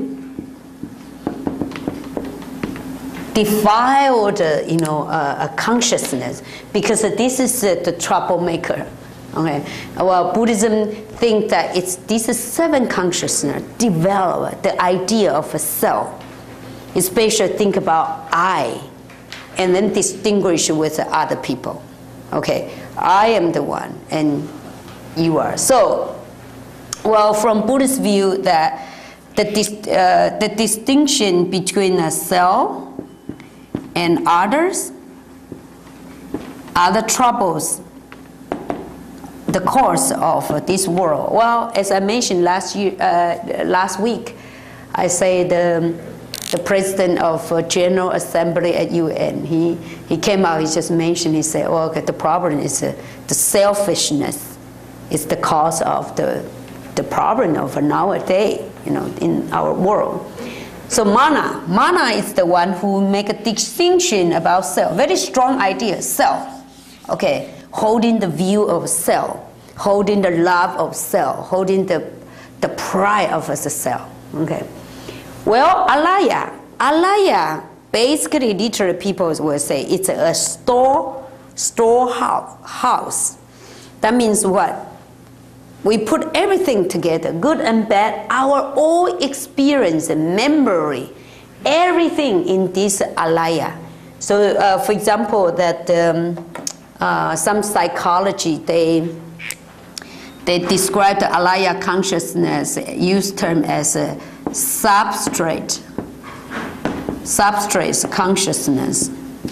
defiled, uh, you know, uh, consciousness, because this is uh, the troublemaker. Okay. Well, Buddhism thinks that it's this is seven consciousness develop the idea of a self. Especially think about I. And then distinguish with other people. Okay, I am the one and you are. So, well, from Buddhist view, that the, dis uh, the distinction between a self and others, other troubles, the course of this world. Well, as I mentioned last year, uh, last week, I say the the president of uh, General Assembly at U N, he, he came out, he just mentioned, he said, oh, okay, the problem is uh, the selfishness is the cause of the, the problem of nowadays, you know, in our world. So mana, mana is the one who make a distinction about self, very strong idea, self, okay, holding the view of self, holding the love of self, holding the, the pride of the self, okay. Well, alaya, alaya, basically literally people will say it's a store, storehouse. That means what? We put everything together, good and bad, our all experience and memory, everything in this alaya. So, uh, for example, that um, uh, some psychology, they they describe the alaya consciousness, use term as a substrate, substrate consciousness,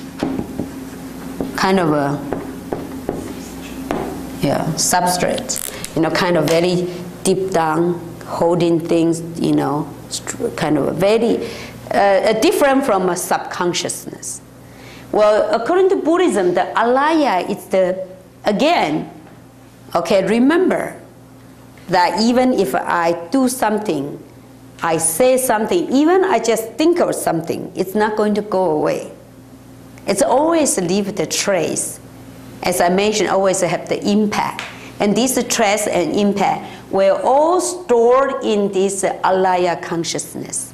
kind of a, yeah, substrate, you know, kind of very deep down, holding things, you know, kind of a very uh, different from a subconsciousness. Well, according to Buddhism, the alaya is the, again, okay, remember that even if I do something, I say something, even I just think of something, it's not going to go away. It's always leave the trace. As I mentioned, always have the impact. And this trace and impact were all stored in this alaya consciousness.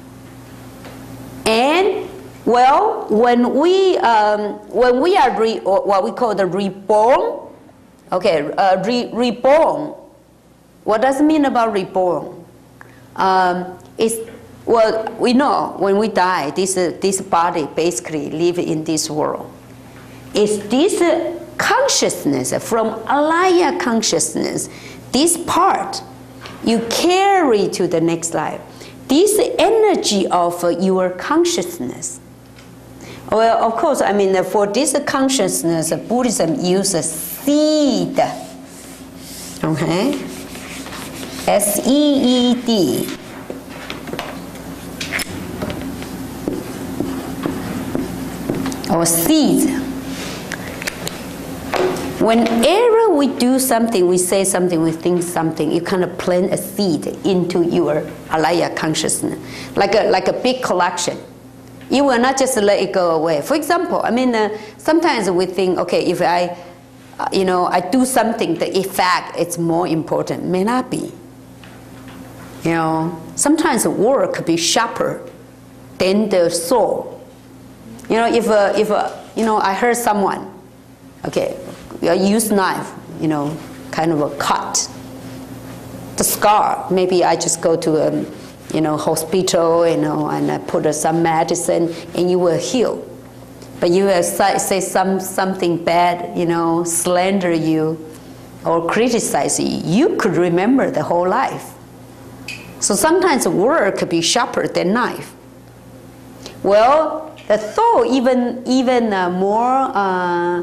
And well, when we um, when we are re, or what we call the reborn, okay, uh, re, reborn. What does it mean about reborn? Um, it's well, we know when we die, this uh, this body basically live in this world. It's this uh, consciousness from alaya consciousness, this part you carry to the next life. This energy of uh, your consciousness. Well, of course, I mean, uh, for this consciousness, uh, Buddhism uses seed. Okay? S E E D. Or seed. Whenever we do something, we say something, we think something, you kind of plant a seed into your alaya consciousness, like a, like a big collection. You will not just let it go away. For example, I mean, uh, sometimes we think, okay, if I, uh, you know, I do something, the effect is more important. May not be. You know, sometimes the word could be sharper than the soul. You know, if, uh, if uh, you know, I heard someone, okay, I use knife, you know, kind of a cut. The scar, maybe I just go to a, you know, hospital, you know, and I put uh, some medicine and you will heal. But you will say, say some, something bad, you know, slander you or criticize you, you could remember the whole life. So sometimes a word could be sharper than knife. Well, the thought even, even uh, more, uh,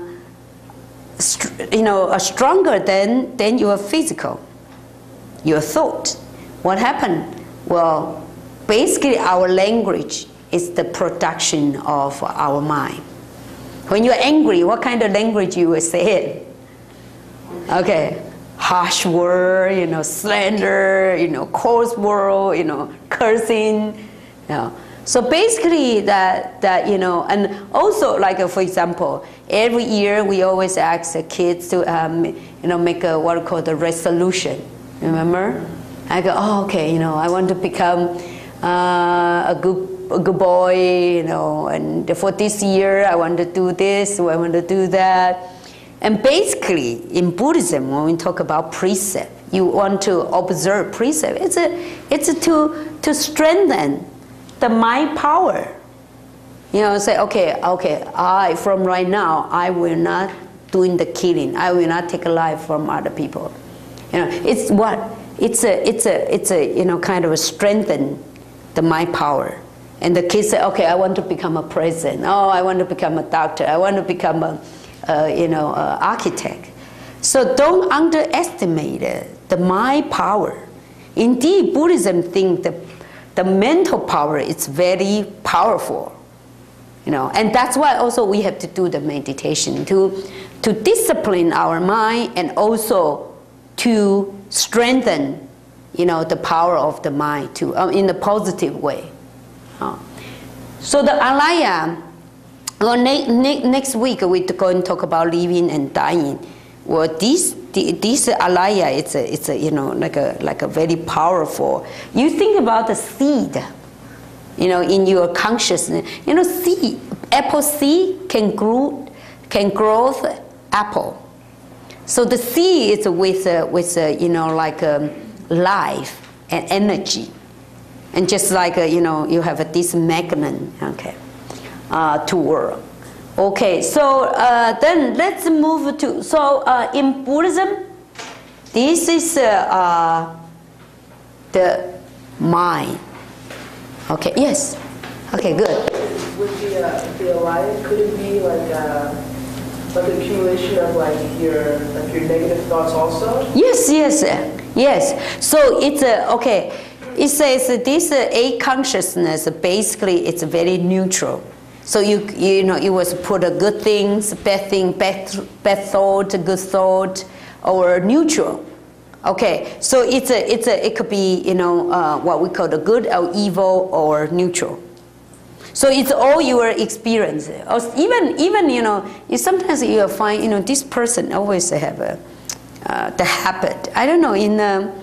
you know, uh, stronger than, than your physical, your thought. What happened? Well, basically our language is the production of our mind. When you're angry, what kind of language you will say? Okay, harsh word, you know, slander, you know, coarse word, you know, cursing, you know. So basically that, that, you know, and also like, uh, for example, every year we always ask the kids to, um, you know, make a, what we call the resolution, remember? I go, oh, okay, you know, I want to become uh, a good, a good boy, you know, and for this year I want to do this, I want to do that. And basically, in Buddhism, when we talk about precept, you want to observe precept. It's a, it's a to to strengthen the mind power. You know, say, okay, okay, I from right now I will not doing the killing. I will not take a life from other people. You know, it's what it's a it's a it's a you know kind of a strengthen the mind power. And the kids say, okay, I want to become a president. Oh, I want to become a doctor. I want to become a Uh, you know, uh, architect. So don't underestimate uh, the mind power. Indeed, Buddhism thinks the, the mental power is very powerful. You know, and that's why also we have to do the meditation to, to discipline our mind and also to strengthen, you know, the power of the mind to, um, in a positive way. Uh, so the alaya. Well, ne ne next week we're going to talk about living and dying. Well, this this alaya, it's a it's a you know like a like a very powerful. You think about the seed, you know, in your consciousness. You know, seed, apple seed can grow can grow apple. So the seed is with uh, with uh, you know like um, life and energy, and just like uh, you know you have a, this magnet. Okay. Uh, to work. Okay, so uh, then let's move to, so uh, in Buddhism, this is uh, uh, the mind. Okay, yes. Okay, good. With the, uh, the alliance, could it be like a, like an accumulation of like your, like your negative thoughts also? Yes, yes, yes. So it's, uh, okay, it says that this uh, A consciousness, basically it's very neutral. So you you know you was put a good things, bad thing, bad, bad thought, good thought, or neutral. Okay, so it's a it's a it could be you know uh, what we call the good or evil or neutral. So it's all your experience. Or even even you know you sometimes you find you know this person always have a uh, the habit. I don't know in. Um,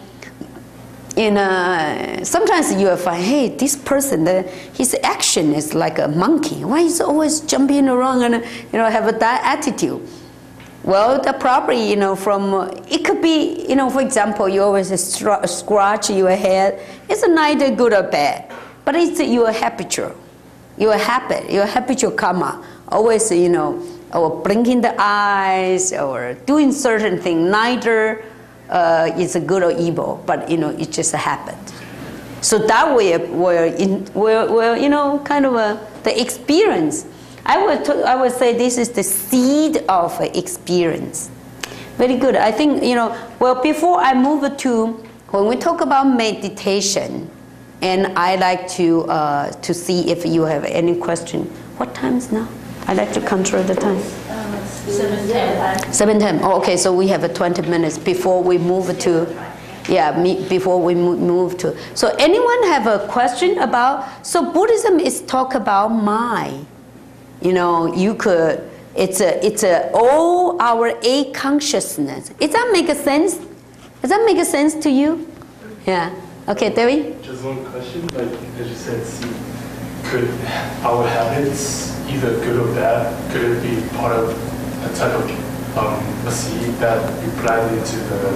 In uh, sometimes you will find, hey, this person, the, his action is like a monkey. Why is he always jumping around and you know have a that attitude? Well, the probably you know from uh, it could be you know for example you always scratch your head. It's neither good or bad, but it's your habitual, your habit, your habitual karma. Always you know or blinking the eyes or doing certain thing. Neither. Uh, it's a good or evil, but you know it just happened. So that way, we're in, we're, we're you know kind of a, the experience. I would t I would say this is the seed of experience. Very good. I think you know. Well, before I move to when we talk about meditation, and I like to uh, to see if you have any question. What time is now? I like to control the time. seven ten. seven ten. Oh, okay, so we have a twenty minutes before we move to, yeah, me, before we mo move to. So anyone have a question about, so Buddhism is talk about mind. You know, you could, it's a, it's a all our A consciousness. Does that make a sense? Does that make a sense to you? Yeah. Okay, Debbie? Just one question, like as you said, see, could our habits, either good or bad, could it be part of a type of um, a seed that you plant into the,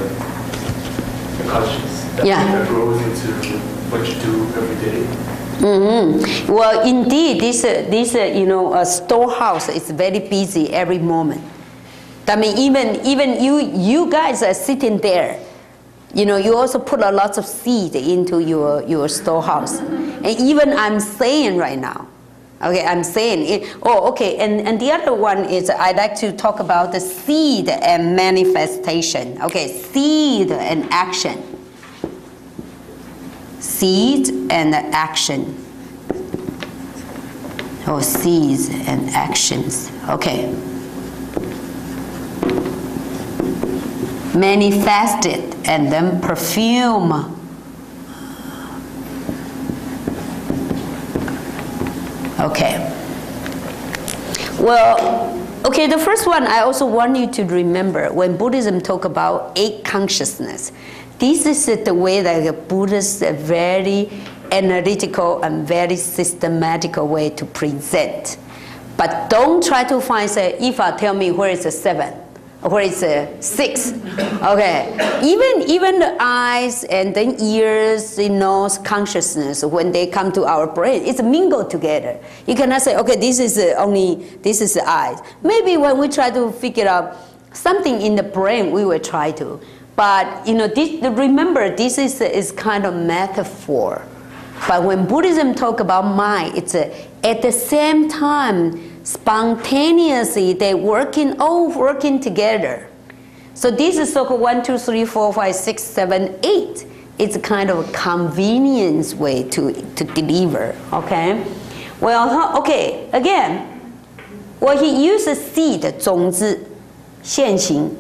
the conscious, that, Yeah. that grows into what you do every day? Mm-hmm. Well, indeed, this, uh, this uh, you know, uh, storehouse is very busy every moment. I mean, even, even you, you guys are sitting there. You know, you also put a lot of seed into your, your storehouse. And even I'm saying right now, okay, I'm saying it, oh, okay, and, and the other one is I'd like to talk about the seed and manifestation. Okay, seed and action. Seed and action. Or seeds and actions. Okay. Manifested and then perfume. Okay. Well, okay, the first one I also want you to remember when Buddhism talk about eight consciousness. This is the way that the Buddhists are very analytical and very systematic way to present. But don't try to find, say, if I tell me where is the seven, where is the six. Okay, even even the eyes and the ears, the nose, consciousness, when they come to our brain, it's mingled together. You cannot say, okay, this is only, this is the eyes. Maybe when we try to figure out something in the brain, we will try to. But you know, this, remember, this is is kind of metaphor. But when Buddhism talk about mind, it's a, at the same time, spontaneously, they working, all working together. So this is so-called one, two, three, four, five, six, seven, eight. It's a kind of a convenience way to, to deliver, okay? Well, okay, again, well, he uses seed, 种子, 现行.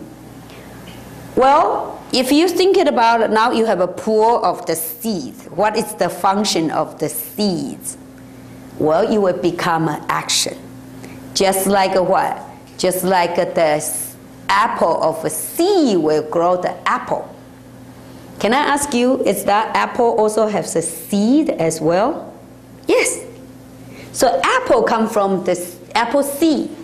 Well, if you think it about it, now you have a pool of the seeds. What is the function of the seeds? Well, it will become an action. Just like a what? Just like the apple of a seed will grow the apple. Can I ask you, is that apple also has a seed as well? Yes. So apple come from the apple seed.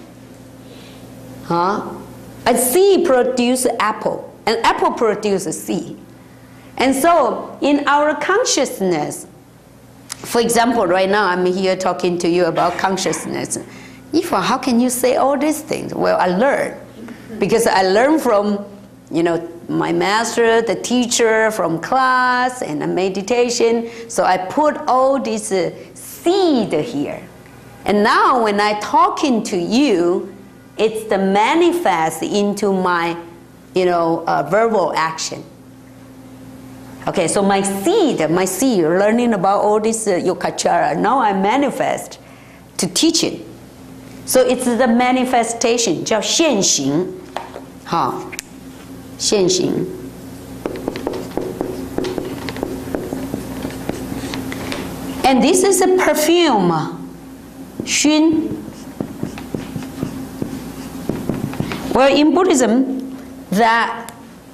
Huh? A seed produces apple. An apple produces seed. And so in our consciousness, for example, right now I'm here talking to you about consciousness. Ifa, how can you say all these things? Well, I learned. Because I learned from, you know, my master, the teacher, from class and the meditation. So I put all this uh, seed here. And now when I'm talking to you, it's the manifest into my, you know, uh, verbal action. Okay, so my seed, my seed, learning about all this uh, yogacara, now I manifest to teach it. So it's the manifestation, 叫现行，哈，现行。And this is a perfume, 熏。Well, in Buddhism, that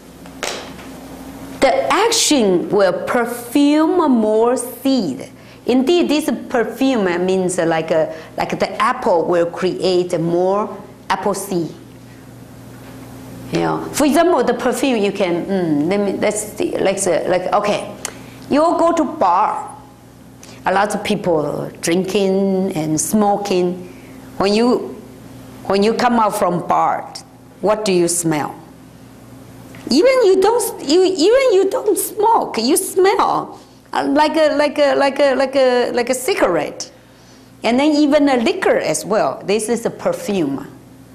the action will perfume more seed. Indeed, this perfume means like a, like the apple will create more apple seed. You know, for example, the perfume you can mm, let me let's see, like say, like okay, you all go to bar. A lot of people drinking and smoking. When you when you come out from bar, what do you smell? Even you don't you even you don't smoke, you smell like a like a like a like a like a cigarette, and then even a liquor as well. This is a perfume.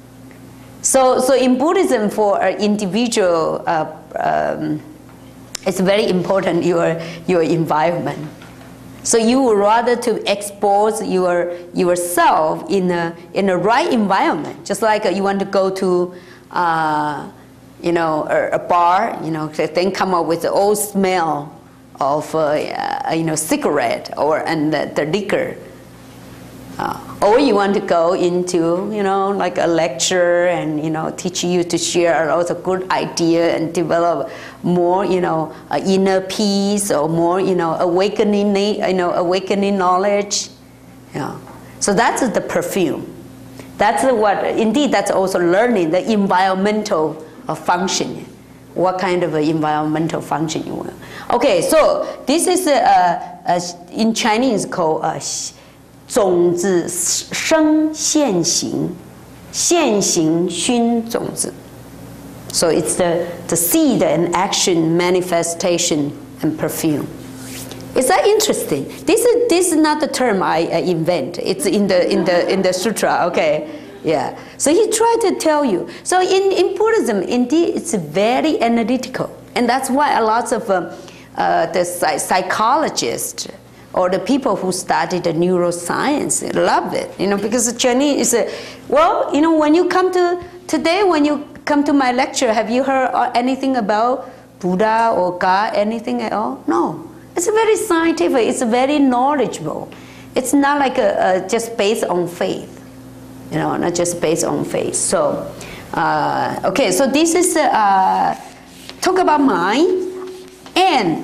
So so in Buddhism, for an individual, uh, um, it's very important your your environment. So you would rather to expose your yourself in a in a right environment, just like you want to go to. Uh, you know, a, a bar, you know, then come up with the old smell of, uh, uh, you know, cigarette or and the, the liquor. Uh, or you want to go into, you know, like a lecture and, you know, teach you to share a lot of good idea and develop more, you know, uh, inner peace or more, you know, awakening, you know, awakening knowledge. Yeah. So that's the perfume. That's what, indeed, that's also learning the environmental a function, what kind of an environmental function you want. Okay, so this is a, a, a, in Chinese called a 种子生现行，现行熏种子. So it's the, the seed and action, manifestation, and perfume. Is that interesting? This is this is not the term I, I invent. It's in the in the in the sutra. Okay. Yeah, so he tried to tell you. So in, in Buddhism, indeed, it's very analytical. And that's why a lot of uh, uh, the psychologists or the people who studied the neuroscience love it, you know, because the Chinese is a, well, you know, when you come to, today when you come to my lecture, have you heard anything about Buddha or God, anything at all? No. It's very scientific, it's very knowledgeable. It's not like a, a, just based on faith. You know, not just based on faith. So, uh, okay, so this is, uh, talk about mind. And,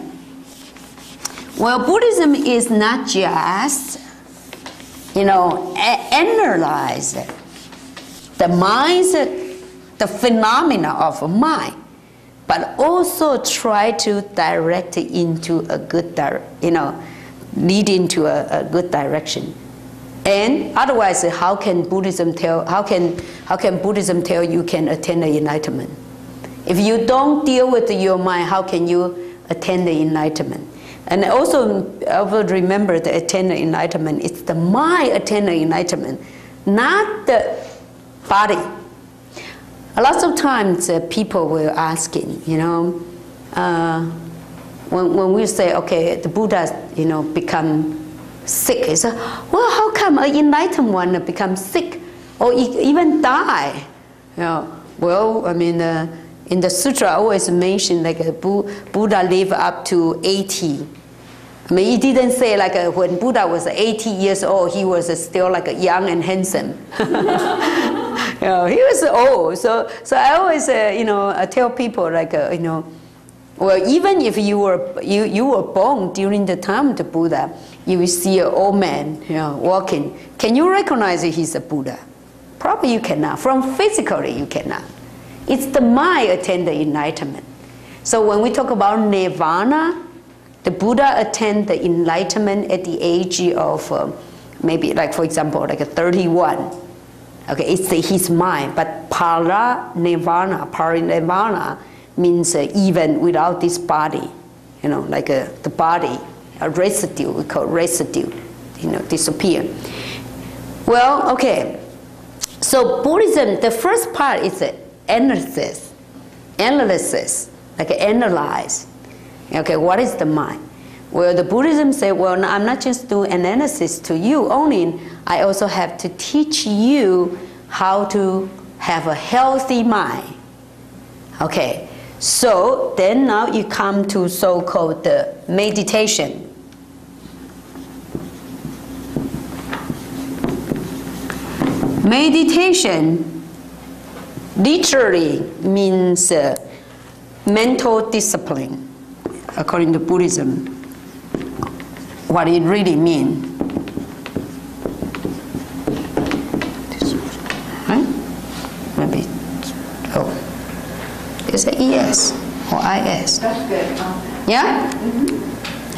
well, Buddhism is not just, you know, analyze the mind's, the phenomena of mind, but also try to direct it into a good, you know, lead into a, a good direction. And otherwise, how can Buddhism tell? How can how can Buddhism tell you can attain the enlightenment? If you don't deal with your mind, how can you attain the enlightenment? And also, I would remember the attain the enlightenment. It's the mind attain the enlightenment, not the body. A lot of times, uh, people were asking, you know, uh, when when we say, okay, the Buddha, you know, become sick. He said, well, how come an enlightened one becomes sick or even die? You know, well, I mean, uh, in the sutra, I always mention like a Buddha lived up to eighty. I mean, he didn't say like a, when Buddha was eighty years old, he was uh, still like a young and handsome. You know, he was old. So, so I always, uh, you know, I tell people like, uh, you know, well, even if you were you you were born during the time of the Buddha, you will see an old man, you know, walking. Can you recognize he's a Buddha? Probably you cannot. From physically, you cannot. It's the mind attain the enlightenment. So when we talk about nirvana, the Buddha attained the enlightenment at the age of uh, maybe, like for example, like a thirty-one. Okay, it's the, his mind. But para nirvana, parinirvana means uh, even without this body, you know, like uh, the body, a residue, we call residue, you know, disappear. Well, okay. So Buddhism, the first part is uh, analysis, analysis, like analyze. Okay, what is the mind? Well, the Buddhism say, well, no, I'm not just doing analysis to you only, I also have to teach you how to have a healthy mind. Okay, so then now you come to so-called the meditation. Meditation literally means uh, mental discipline, according to Buddhism. What it really means. Right? Maybe, oh, is it E S or I S? That's good. Yeah? Mm-hmm.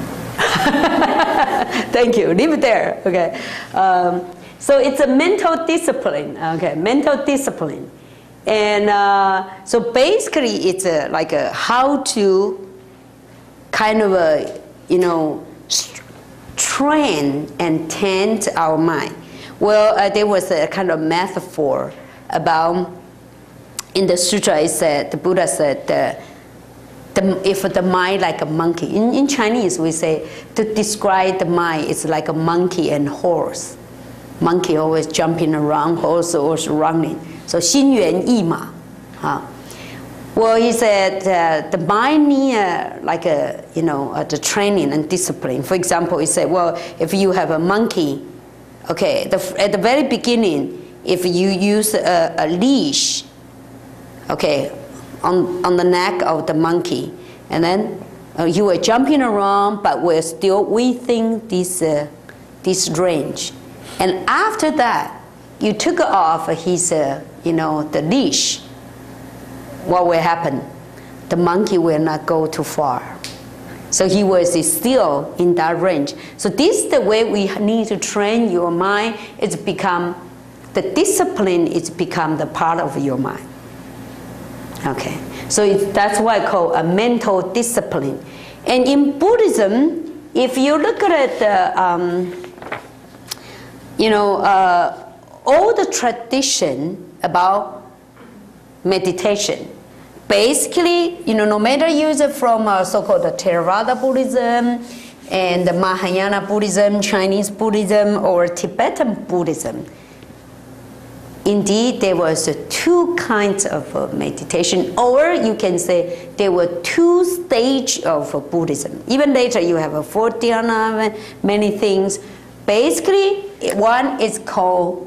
Thank you. Leave it there. Okay. Um, so it's a mental discipline. Okay, mental discipline, and uh, so basically it's a, like a how to kind of a you know train and tend our mind. Well, uh, there was a kind of metaphor about in the sutra. It said the Buddha said. Uh, The, if the mind like a monkey, in, in Chinese we say to describe the mind it's like a monkey and horse. Monkey always jumping around, horse always running. So 心猿意马, huh? Well, he said uh, the mind need uh, like a you know uh, the training and discipline. For example, he said, well, if you have a monkey, okay, the, at the very beginning, if you use a, a leash, okay. On, on the neck of the monkey, and then uh, you were jumping around, but we're still within this uh, this range. And after that, you took off his uh, you know the leash. What will happen? The monkey will not go too far. So he was still in that range. So this is the way we need to train your mind. It's become the discipline. It's become the part of your mind. Okay, so it, that's why I call a mental discipline. And in Buddhism, if you look at the, um, you know, uh, all the tradition about meditation, basically, you know, no matter you use it from uh, so-called the Theravada Buddhism and the Mahayana Buddhism, Chinese Buddhism, or Tibetan Buddhism, indeed, there was uh, two kinds of uh, meditation, or you can say there were two stages of uh, Buddhism. Even later, you have a fourth dhyana, many things. Basically, one is called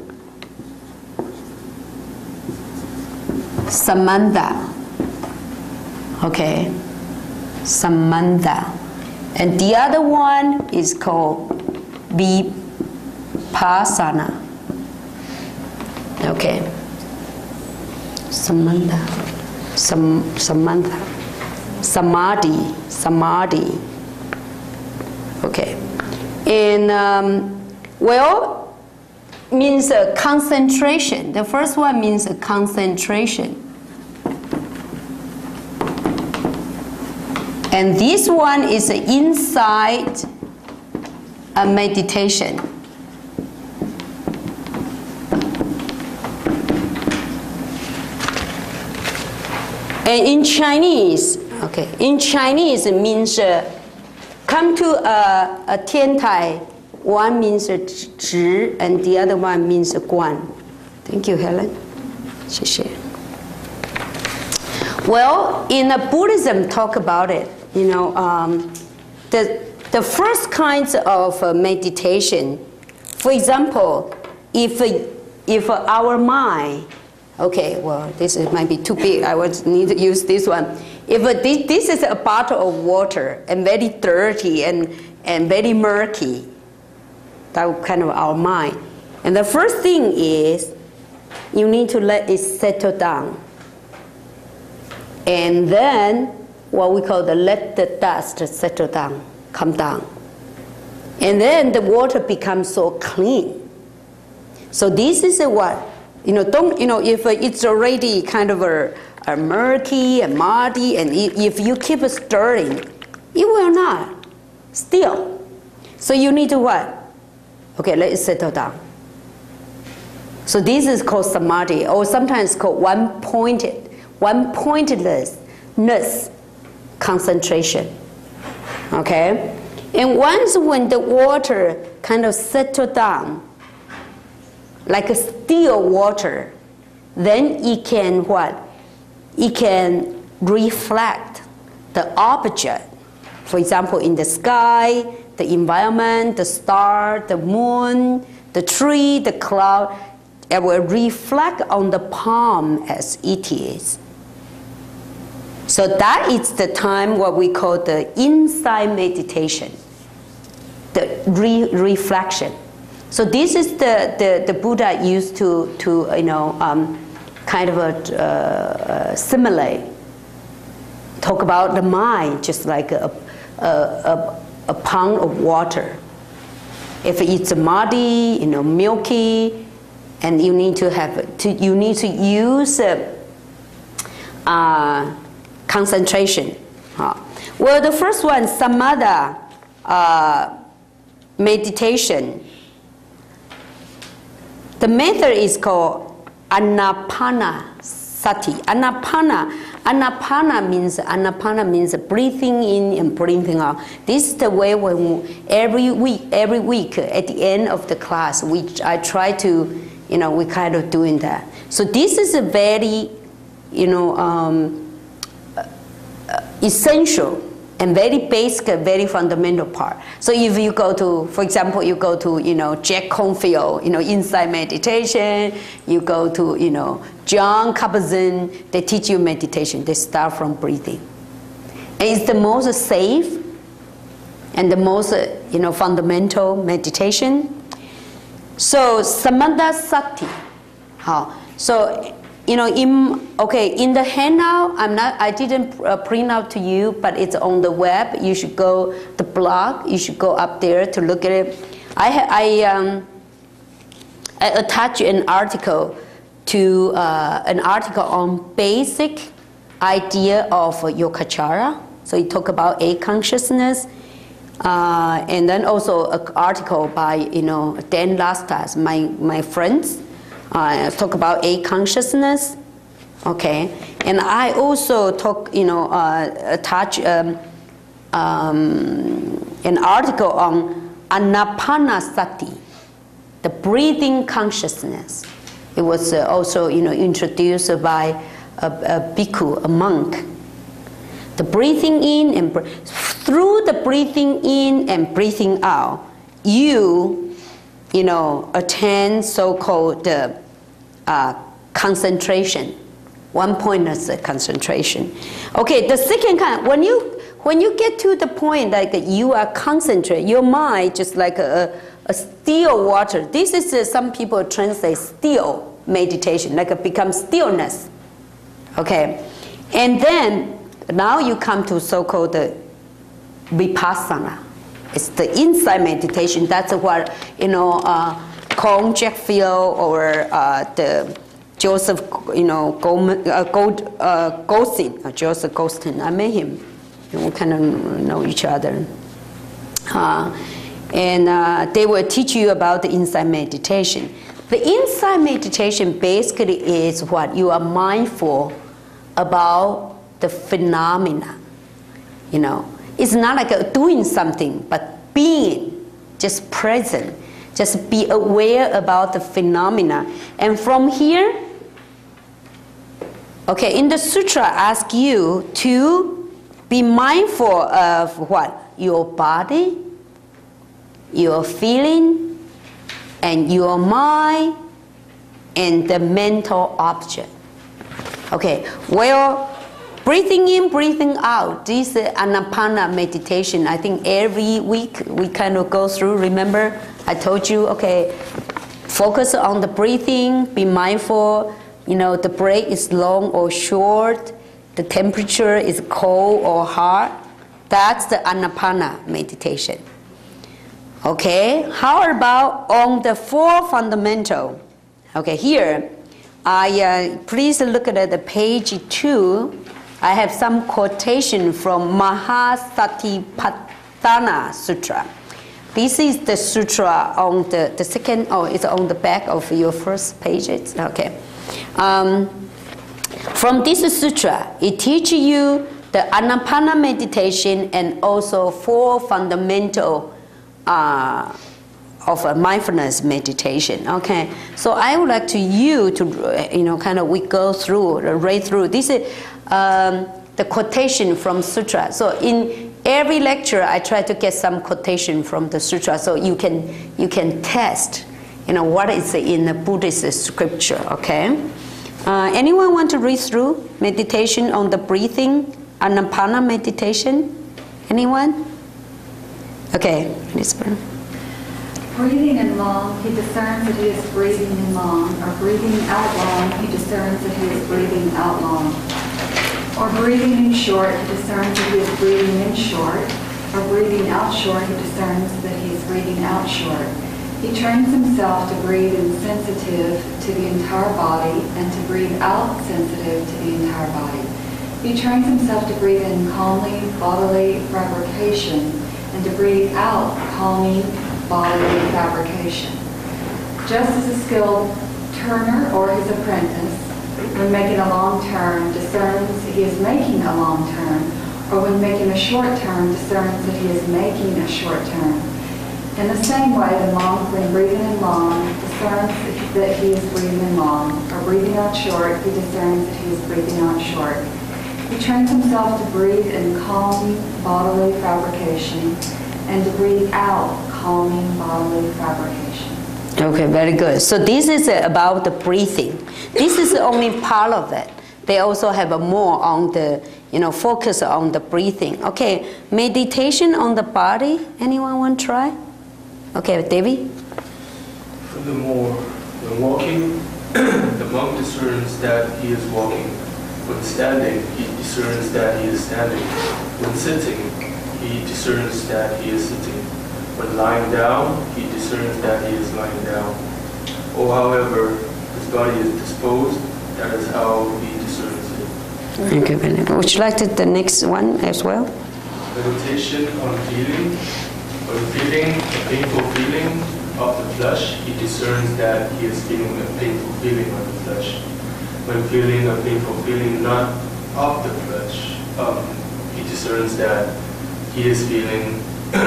Samantha. Okay, Samantha, and the other one is called Vipassana. Okay, Samantha, Sam, Samantha, Samadhi, Samadhi. Okay, and um, well, means a concentration. The first one means a concentration, and this one is inside a meditation. And in Chinese, okay, in Chinese it means uh, come to a, a tiantai. One means uh, 直 and the other one means uh, 观. Thank you, Helen. 谢谢. Well, in a Buddhism talk about it, you know, um, the, the first kinds of uh, meditation, for example, if, uh, if uh, our mind, okay, well, this is, might be too big. I would need to use this one. If uh, this, this is a bottle of water and very dirty and, and very murky, that kind of our mind. And the first thing is you need to let it settle down. And then what we call the let the dust settle down, come down. And then the water becomes so clean. So this is a what? You know, don't, you know, if it's already kind of a, a murky and muddy, and if you keep stirring, it will not still. So you need to what? Okay, let it settle down. So this is called samadhi, or sometimes called one-pointed, one-pointedness. concentration. Okay? And once when the water kind of settle down, like a still water, then it can what? It can reflect the object. For example, in the sky, the environment, the star, the moon, the tree, the cloud, it will reflect on the palm as it is. So that is the time what we call the insight meditation, the re reflection. So this is the, the, the Buddha used to, to you know, um, kind of a, uh, simulate, talk about the mind, just like a, a, a, a pound of water. If it's muddy, you know, milky, and you need to have, to, you need to use uh, uh, concentration. Uh, well, the first one, samatha uh, meditation. The method is called anapanasati. Anapana, anapana means anapana means breathing in and breathing out. This is the way when we, every week, every week at the end of the class, we I try to, you know, we kind of doing that. So this is a very, you know, um, essential and very basic, very fundamental part. So if you go to, for example, you go to, you know, Jack Confield, you know, Insight Meditation, you go to, you know, John Kabat-Zinn, they teach you meditation. They start from breathing. And it's the most safe and the most, you know, fundamental meditation. So samatha sati. How? So, you know, in, okay, in the handout, I'm not, I didn't uh, print out to you, but it's on the web. You should go, the blog, you should go up there to look at it. I, ha I, um, I attach an article to, uh, an article on basic idea of yogacara. So you talk about eight consciousness. Uh, and then also an article by, you know, Dan Lastas, my, my friends. Uh, talk about eight consciousness, okay, and I also talk, you know, uh, attach um, um, an article on anapanasati, the breathing consciousness. It was uh, also, you know, introduced by a, a bhikkhu, a monk. The breathing in and through the breathing in and breathing out, you. You know, attain so-called uh, uh, concentration, one-pointers concentration. Okay, the second kind, when you when you get to the point like you are concentrated, your mind just like a, a still water. This is uh, some people translate still meditation, like it becomes stillness. Okay, and then now you come to so-called uh, vipassana. It's the insight meditation. That's what, you know, uh, Cone Jackfield or uh, the Joseph, you know, Gold, uh, Gold, uh, Goldstein, uh, Joseph Goldstein. I met him. And we kind of know each other. Uh, and uh, they will teach you about the insight meditation. The insight meditation basically is what you are mindful about the phenomena, you know. It's not like a doing something, but being, just present. Just be aware about the phenomena. And from here, okay, in the sutra, ask you to be mindful of what? Your body, your feeling, and your mind, and the mental object. Okay, well, breathing in, breathing out, this uh, Anapana meditation, I think every week we kind of go through. Remember, I told you, okay, focus on the breathing, be mindful, you know, the break is long or short, the temperature is cold or hot. That's the Anapana meditation. Okay, how about on the four fundamental? Okay, here, I uh, please look at the page two. I have some quotation from Mahasatipatthana Sutra. This is the sutra on the, the second, oh, it's on the back of your first page. It's, okay. Um, from this sutra, it teaches you the the Anapana meditation and also four fundamental uh, of a mindfulness meditation. Okay, so I would like to you to you know kind of we go through read through this is um, the quotation from sutra. So in every lecture I try to get some quotation from the sutra so you can you can test you know what is in the Buddhist scripture. Okay, uh, anyone want to read through meditation on the breathing, Anapana meditation? Anyone? Okay, Lisbon. Breathing in long, he discerns that he is breathing in long, or breathing out long, he discerns that he is breathing out long. Or breathing in short, he discerns that he is breathing in short, or breathing out short, he discerns that he is breathing out short. He trains himself to breathe in sensitive to the entire body and to breathe out sensitive to the entire body. He trains himself to breathe in calming bodily fabrication and to breathe out calming bodily fabrication. Just as a skilled turner or his apprentice, when making a long turn, discerns he is making a long turn, or when making a short turn, discerns that he is making a short turn. In the same way, the monk, when breathing in long, discerns that he is breathing in long, or breathing out short, he discerns that he is breathing out short. He trains himself to breathe in calming bodily fabrication and to breathe out calming bodily fabrication. Okay, very good. So this is about the breathing. This is only part of it. They also have a more on the, you know, focus on the breathing. Okay, meditation on the body. Anyone want to try? Okay, Devi? Furthermore, when walking, the monk discerns that he is walking. When standing, he discerns that he is standing. When sitting, he discerns that he is sitting. When lying down, he discerns that he is lying down. Or however his body is disposed, that is how he discerns it. Okay, very good. Would you like to, the next one as well? Meditation on feeling. When feeling a painful feeling of the flesh, he discerns that he is feeling a painful feeling of the flesh. When feeling a painful feeling not of the flesh, um, he discerns that he is feeling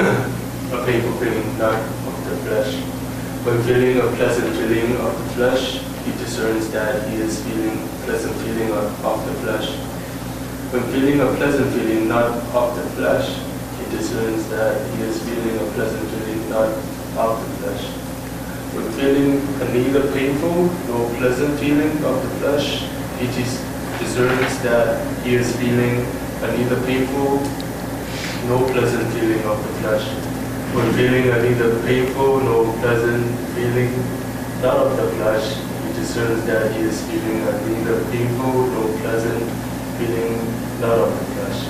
a painful feeling not of the flesh. When feeling a pleasant feeling of the flesh, he discerns that he is feeling a pleasant feeling of, of the flesh. When feeling a pleasant feeling not of the flesh, he discerns that he is feeling a pleasant feeling not of the flesh. When feeling a neither painful nor pleasant feeling of the flesh, he dis discerns that he is feeling a neither painful nor pleasant feeling of the flesh. When feeling a neither painful nor pleasant feeling not of the flesh, he discerns that he is feeling a neither painful nor pleasant feeling not of the flesh.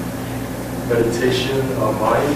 Meditation on mind.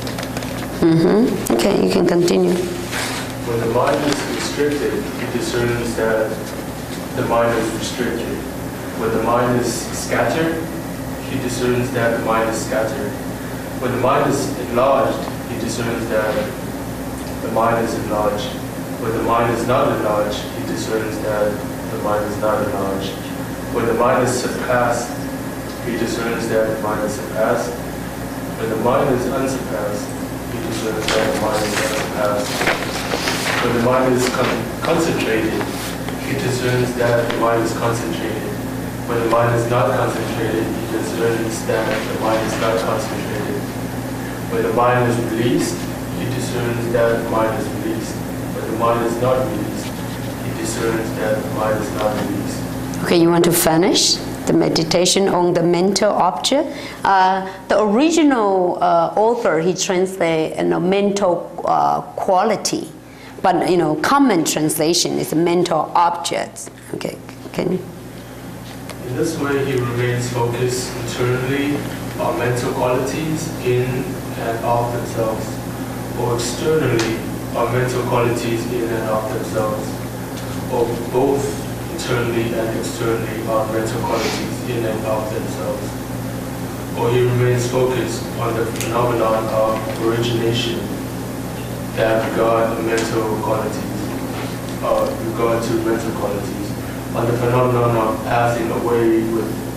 Mm-hmm. Okay, you can continue. When the mind is restricted, he discerns that the mind is restricted. When the mind is scattered, he discerns that the mind is scattered. When the mind is enlarged, he discerns that the mind is enlarged. When the mind is not enlarged, he discerns that the mind is not enlarged. When the mind is surpassed, he discerns that the mind is surpassed. When the mind is unsurpassed, he discerns that the mind is unsurpassed. When the mind is con concentrated, he discerns that the mind is concentrated. When the mind is not concentrated, he discerns that the mind is not concentrated. When the mind is released, he discerns that the mind is released. When the mind is not released, he discerns that the mind is not released. Okay, you want to finish the meditation on the mental object? Uh, the original uh, author, he translated you know, mental uh, quality. But, you know, common translation is mental objects. Okay, can you? In this way, he remains focused internally on mental qualities in and of themselves, or externally on mental qualities in and of themselves, or both internally and externally on mental qualities in and of themselves. Or he remains focused on the phenomenon of origination that regard to mental qualities, uh, regard to mental qualities, on the phenomenon of passing away with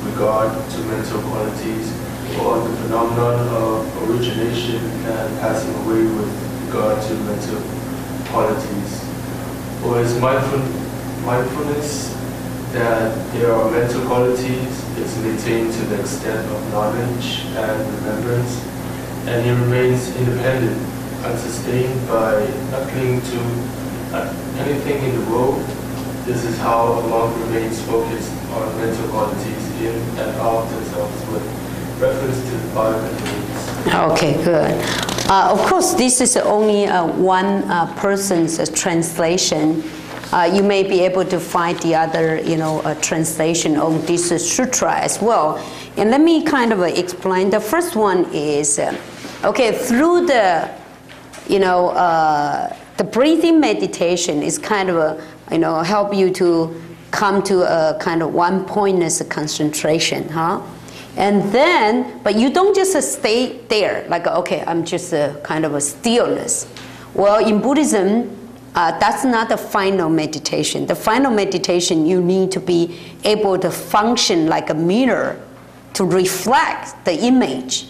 regard to mental qualities, or the phenomenon of origination and passing away with regard to mental qualities? Or is mindful, mindfulness that there are mental qualities is maintained to the extent of knowledge and remembrance, and it remains independent, unsustained by not clinging to uh, anything in the world? This is how a monk remains focused on mental qualities in and of themselves with reference to the five entities. Okay, good. Uh, of course, this is only uh, one uh, person's uh, translation. Uh, you may be able to find the other, you know, uh, translation on this uh, sutra as well. And let me kind of uh, explain. The first one is, uh, okay, through the, you know, uh, the breathing meditation is kind of a, you know, help you to come to a kind of one-pointness concentration, huh? And then, but you don't just uh, stay there, like, okay, I'm just a kind of a stillness. Well, in Buddhism, uh, that's not the final meditation. The final meditation, you need to be able to function like a mirror to reflect the image.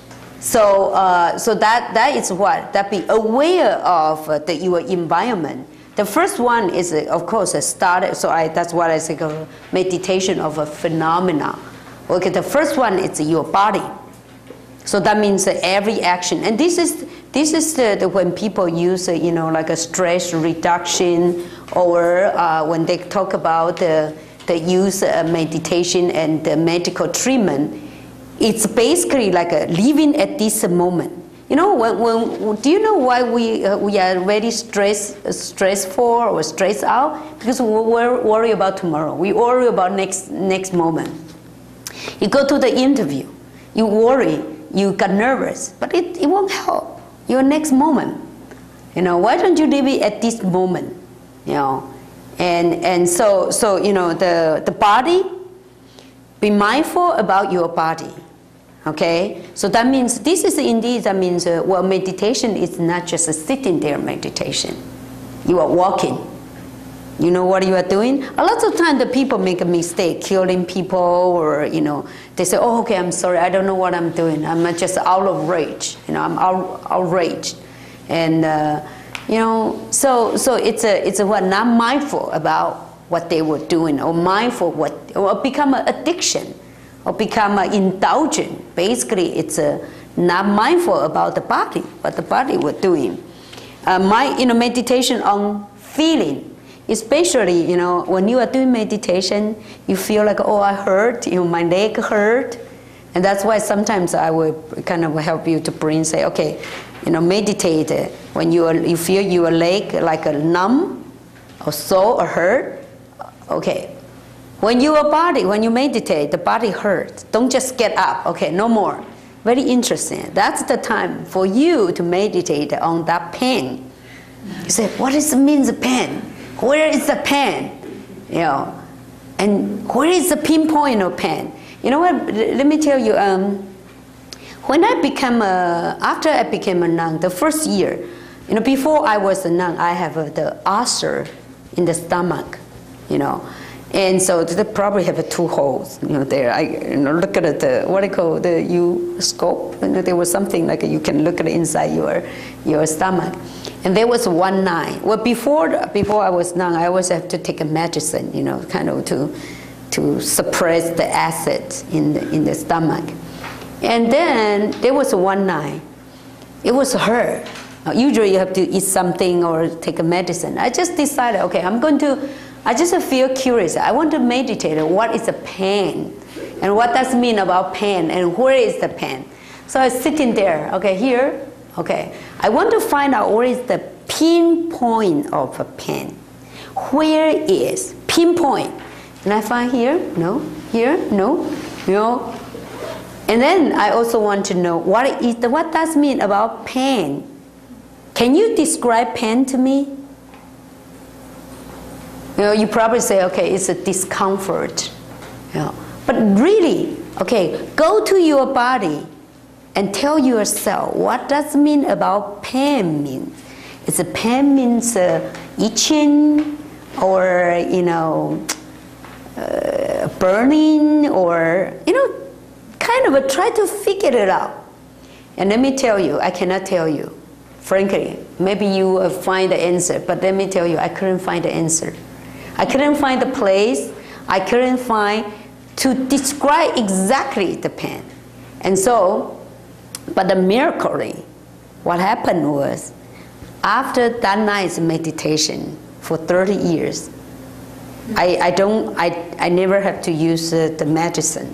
So, uh, so that, that is what? That be aware of uh, the, your environment. The first one is, uh, of course, a start, so I, that's what I say, a meditation of a phenomena. Okay, the first one is your body. So that means uh, every action. And this is, this is the, the, when people use, uh, you know, like a stress reduction, or uh, when they talk about the, the use of meditation and the medical treatment, it's basically like a living at this moment. You know, when, when, do you know why we, uh, we are very stress, stressful or stressed out? Because we worry about tomorrow. We worry about next, next moment. You go to the interview, you worry, you got nervous, but it, it won't help your next moment. You know, why don't you live it at this moment? You know, and, and so, so, you know, the, the body, be mindful about your body. Okay, so that means, this is indeed, that means, uh, well, meditation is not just a sitting there meditation. You are walking. You know what you are doing? A lot of times the people make a mistake, killing people, or, you know, they say, oh, okay, I'm sorry, I don't know what I'm doing. I'm just out of rage. You know, I'm out, outraged. And, uh, you know, so, so it's a, it's a what, not mindful about what they were doing, or mindful what, or become an addiction, or become uh, indulgent. Basically, it's uh, not mindful about the body, what the body was doing. Uh, my, you know, meditation on feeling, especially, you know, when you are doing meditation, you feel like, oh, I hurt, you know, my leg hurt, and that's why sometimes I will kind of help you to bring, say, okay, you know, meditate uh, when you are, you feel your leg like a numb, or sore, or hurt. Okay. When your body, when you meditate, the body hurts. Don't just get up. Okay, no more. Very interesting. That's the time for you to meditate on that pain. You say, what does it mean, the pain? Where is the pain? You know, and where is the pinpoint of pain? You know what? Let me tell you. Um, when I became a, after I became a nun, the first year, you know, before I was a nun, I have uh, the ulcer in the stomach. You know. And so they probably have two holes, you know, there. I you know, look at the, what do you call the U scope? You know, there was something like you can look at inside your, your stomach. And there was one night. Well, before, before I was nun, I always have to take a medicine, you know, kind of to, to suppress the acid in the, in the stomach. And then there was one night. It was her. Usually you have to eat something or take a medicine. I just decided, okay, I'm going to, I just feel curious. I want to meditate. What is the pain? And what does it mean about pain? And where is the pain? So I was sitting there, okay, here, okay. I want to find out where is the pinpoint of a pain. Where is pinpoint? And I find here, no, here, no, no. And then I also want to know what is the, what does it mean about pain? Can you describe pain to me? You know, you probably say, okay, it's a discomfort. You know. But really, okay, go to your body and tell yourself, what does it mean about pain mean? Is it pain means uh, itching, or, you know, uh, burning or, you know, kind of a try to figure it out. And let me tell you, I cannot tell you. Frankly, maybe you will find the answer, but let me tell you, I couldn't find the answer. I couldn't find the place. I couldn't find to describe exactly the pain. And so, but the miracle, what happened was, after that night's meditation for thirty years, I, I don't, I, I never have to use uh, the medicine.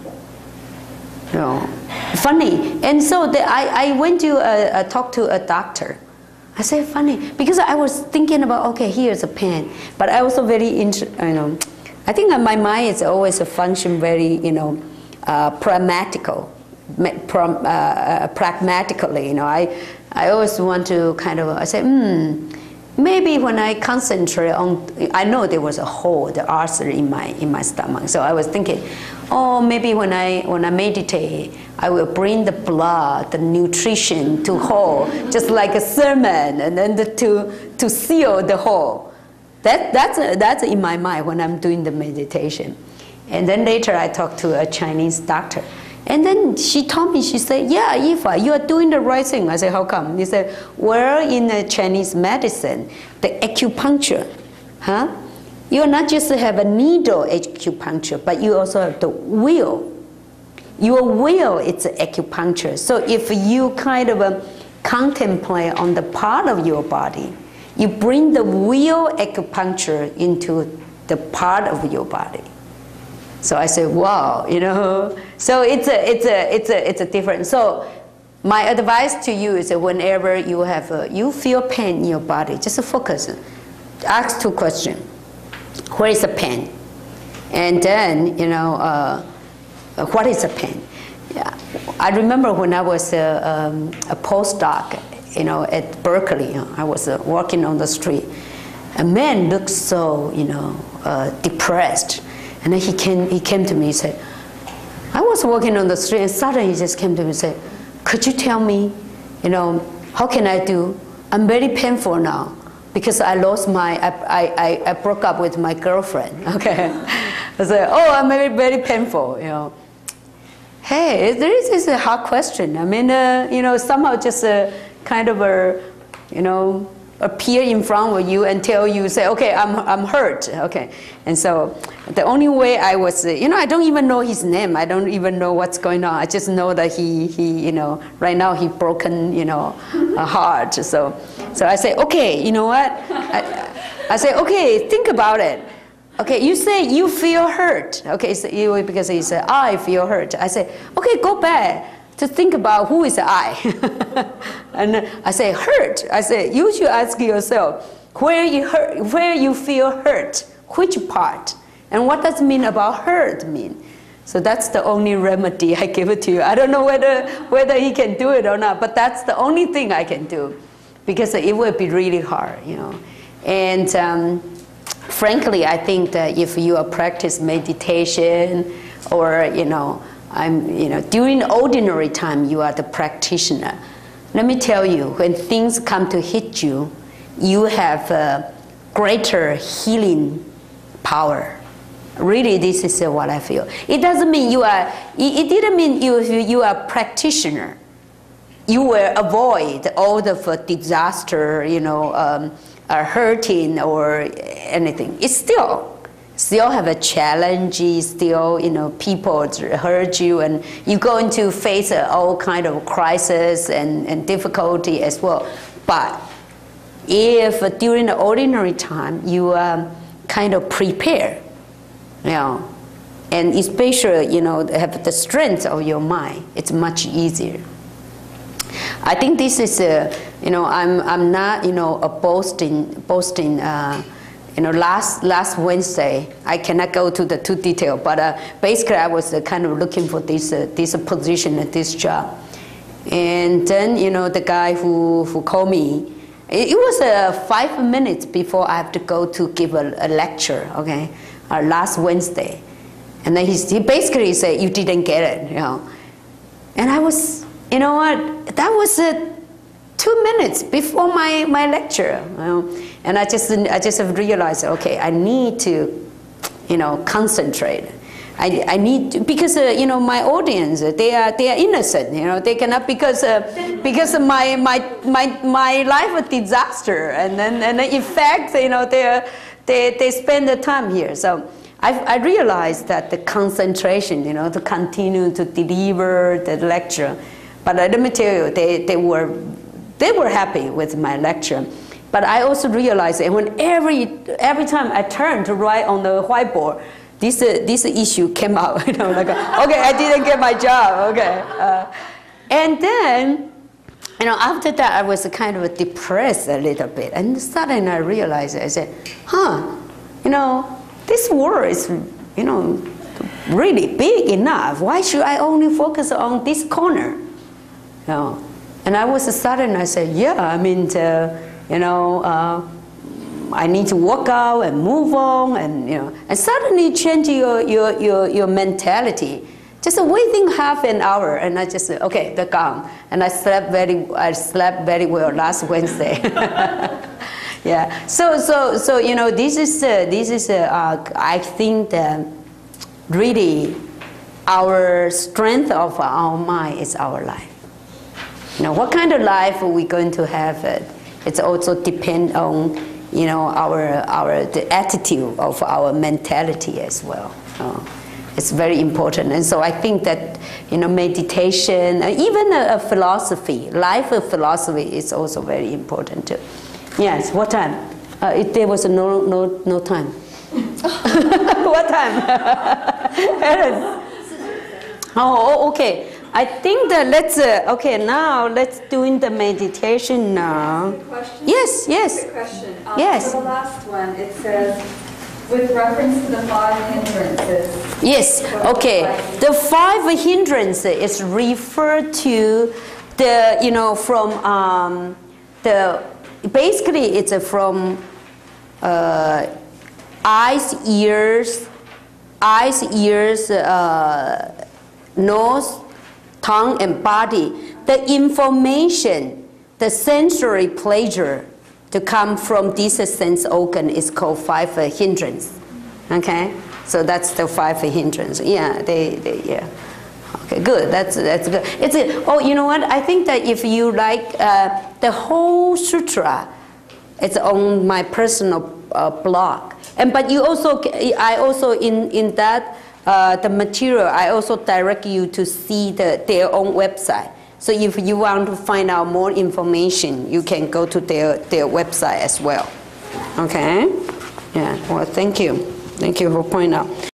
No, funny. And so the, I, I went to uh, uh, talk to a doctor. I said, funny, because I was thinking about, okay, here's a pain, but I also very, int you know, I think my mind is always a function very, you know, uh, pragmatical, pram, uh, uh, pragmatically, you know. I, I always want to kind of, I said, hmm, maybe when I concentrate on, I know there was a hole, the ulcer in my in my stomach. So I was thinking, oh, maybe when I when I meditate, I will bring the blood, the nutrition to hole, just like a sermon, and then the, to to seal the hole. That that's that's in my mind when I'm doing the meditation. And then later I talked to a Chinese doctor. And then she told me, she said, yeah, Yifa, you are doing the right thing. I said, how come? He said, well, in the Chinese medicine, the acupuncture, huh? You not just have a needle acupuncture, but you also have the wheel. Your wheel is acupuncture. So if you kind of uh, contemplate on the part of your body, you bring the wheel acupuncture into the part of your body. So I said, wow, you know. So it's a, it's a, it's a, it's a different. So my advice to you is that whenever you have, a, you feel pain in your body, just focus. Ask two questions. Where is the pain? And then, you know, uh, what is the pain? Yeah. I remember when I was a, um, a postdoc, you know, at Berkeley, you know, I was uh, walking on the street. A man looked so, you know, uh, depressed. And then he came, he came to me, he said, I was walking on the street and suddenly he just came to me and said, could you tell me, you know, how can I do? I'm very painful now because I lost my, I, I, I broke up with my girlfriend, okay? I said, oh, I'm very, very painful, you know. Hey, this is a hard question. I mean, uh, you know, somehow just a kind of a, you know, appear in front of you and tell you, say, okay, I'm, I'm hurt, okay. And so the only way I was, you know, I don't even know his name. I don't even know what's going on. I just know that he, he you know, right now he broken, you know, a heart. So, so I say, okay, you know what? I, I say, okay, think about it. Okay, you say you feel hurt. Okay, so you, because he said, I feel hurt. I say, okay, go back to think about who is I. And I say, hurt. I say, you should ask yourself, where you hurt, where you feel hurt, which part? And what does it mean about hurt mean? So that's the only remedy I give it to you. I don't know whether, whether he can do it or not, but that's the only thing I can do because it will be really hard, you know. And um, frankly, I think that if you are practice meditation or, you know, I'm, you know, during ordinary time, you are the practitioner. Let me tell you, when things come to hit you, you have a greater healing power. Really, this is what I feel. It doesn't mean you are, it, it didn't mean you, you are a practitioner. You will avoid all the disaster, you know, um, uh, hurting or anything. It's still, still have a challenge, still, you know, people hurt you and you're going to face all kind of crisis and, and difficulty as well. But if during the ordinary time you um, kind of prepare, you know, and especially, you know, have the strength of your mind, it's much easier. I think this is, a, you know, I'm, I'm not, you know, a boasting, boasting, uh, you know, last, last Wednesday, I cannot go to the too detail, but uh, basically I was uh, kind of looking for this, uh, this position at this job. And then, you know, the guy who, who called me, it, it was uh, five minutes before I have to go to give a, a lecture, okay, uh, last Wednesday. And then he, he basically said, you didn't get it, you know. And I was, you know what, that was uh, two minutes before my, my lecture, you know. And I just, I just have realized, okay, I need to, you know, concentrate. I, I need to, because uh, you know my audience they are they are innocent, you know they cannot because uh, because of my my my my life a disaster, and then and in fact you know they they they spend the time here. So I I realized that the concentration, you know, to continue to deliver the lecture, but uh, let me tell you, they they were they were happy with my lecture. But I also realized that when every every time I turned to write on the whiteboard, This, uh, this issue came out, you know, like, okay, I didn't get my job, okay. Uh, and then, you know, after that, I was kind of depressed a little bit. And suddenly I realized, I said, huh, you know, this world is, you know, really big enough. Why should I only focus on this corner? You know? And I was suddenly, I said, yeah, I mean, uh, you know, uh, I need to work out and move on, and you know, and suddenly change your your your, your mentality. Just waiting half an hour, and I just okay, they're gone. And I slept very, I slept very well last Wednesday. Yeah. So so so you know, this is uh, this is uh, uh, I think that really our strength of our mind is our life. You know, what kind of life are we going to have? It it's also depend on, you know, our, our, the attitude of our mentality as well. Uh, it's very important. And so I think that, you know, meditation, uh, even a, a philosophy, life of philosophy is also very important too. Yes, what time? Uh, it, there was no, no, no time. What time? Aaron? Oh, okay. I think that let's, uh, okay, now let's do the meditation now. Question? Yes, yes. Quick question. Um, Yes. For the last one, it says, with reference to the five hindrances. Yes, okay. The five hindrances is referred to the, you know, from um, the, basically it's from uh, eyes, ears, eyes, ears, uh, nose, tongue and body, the information, the sensory pleasure to come from this sense organ is called five uh, hindrance. Okay, so that's the five hindrance. Yeah, they, they yeah. Okay, good. That's that's good. It's a, oh, you know what? I think that if you like uh, the whole sutra, it's on my personal uh, blog. And but you also, I also in in that. Uh, the material, I also direct you to see the, their own website. So if you want to find out more information, you can go to their, their website as well. Okay? Yeah, well, thank you. Thank you for pointing out.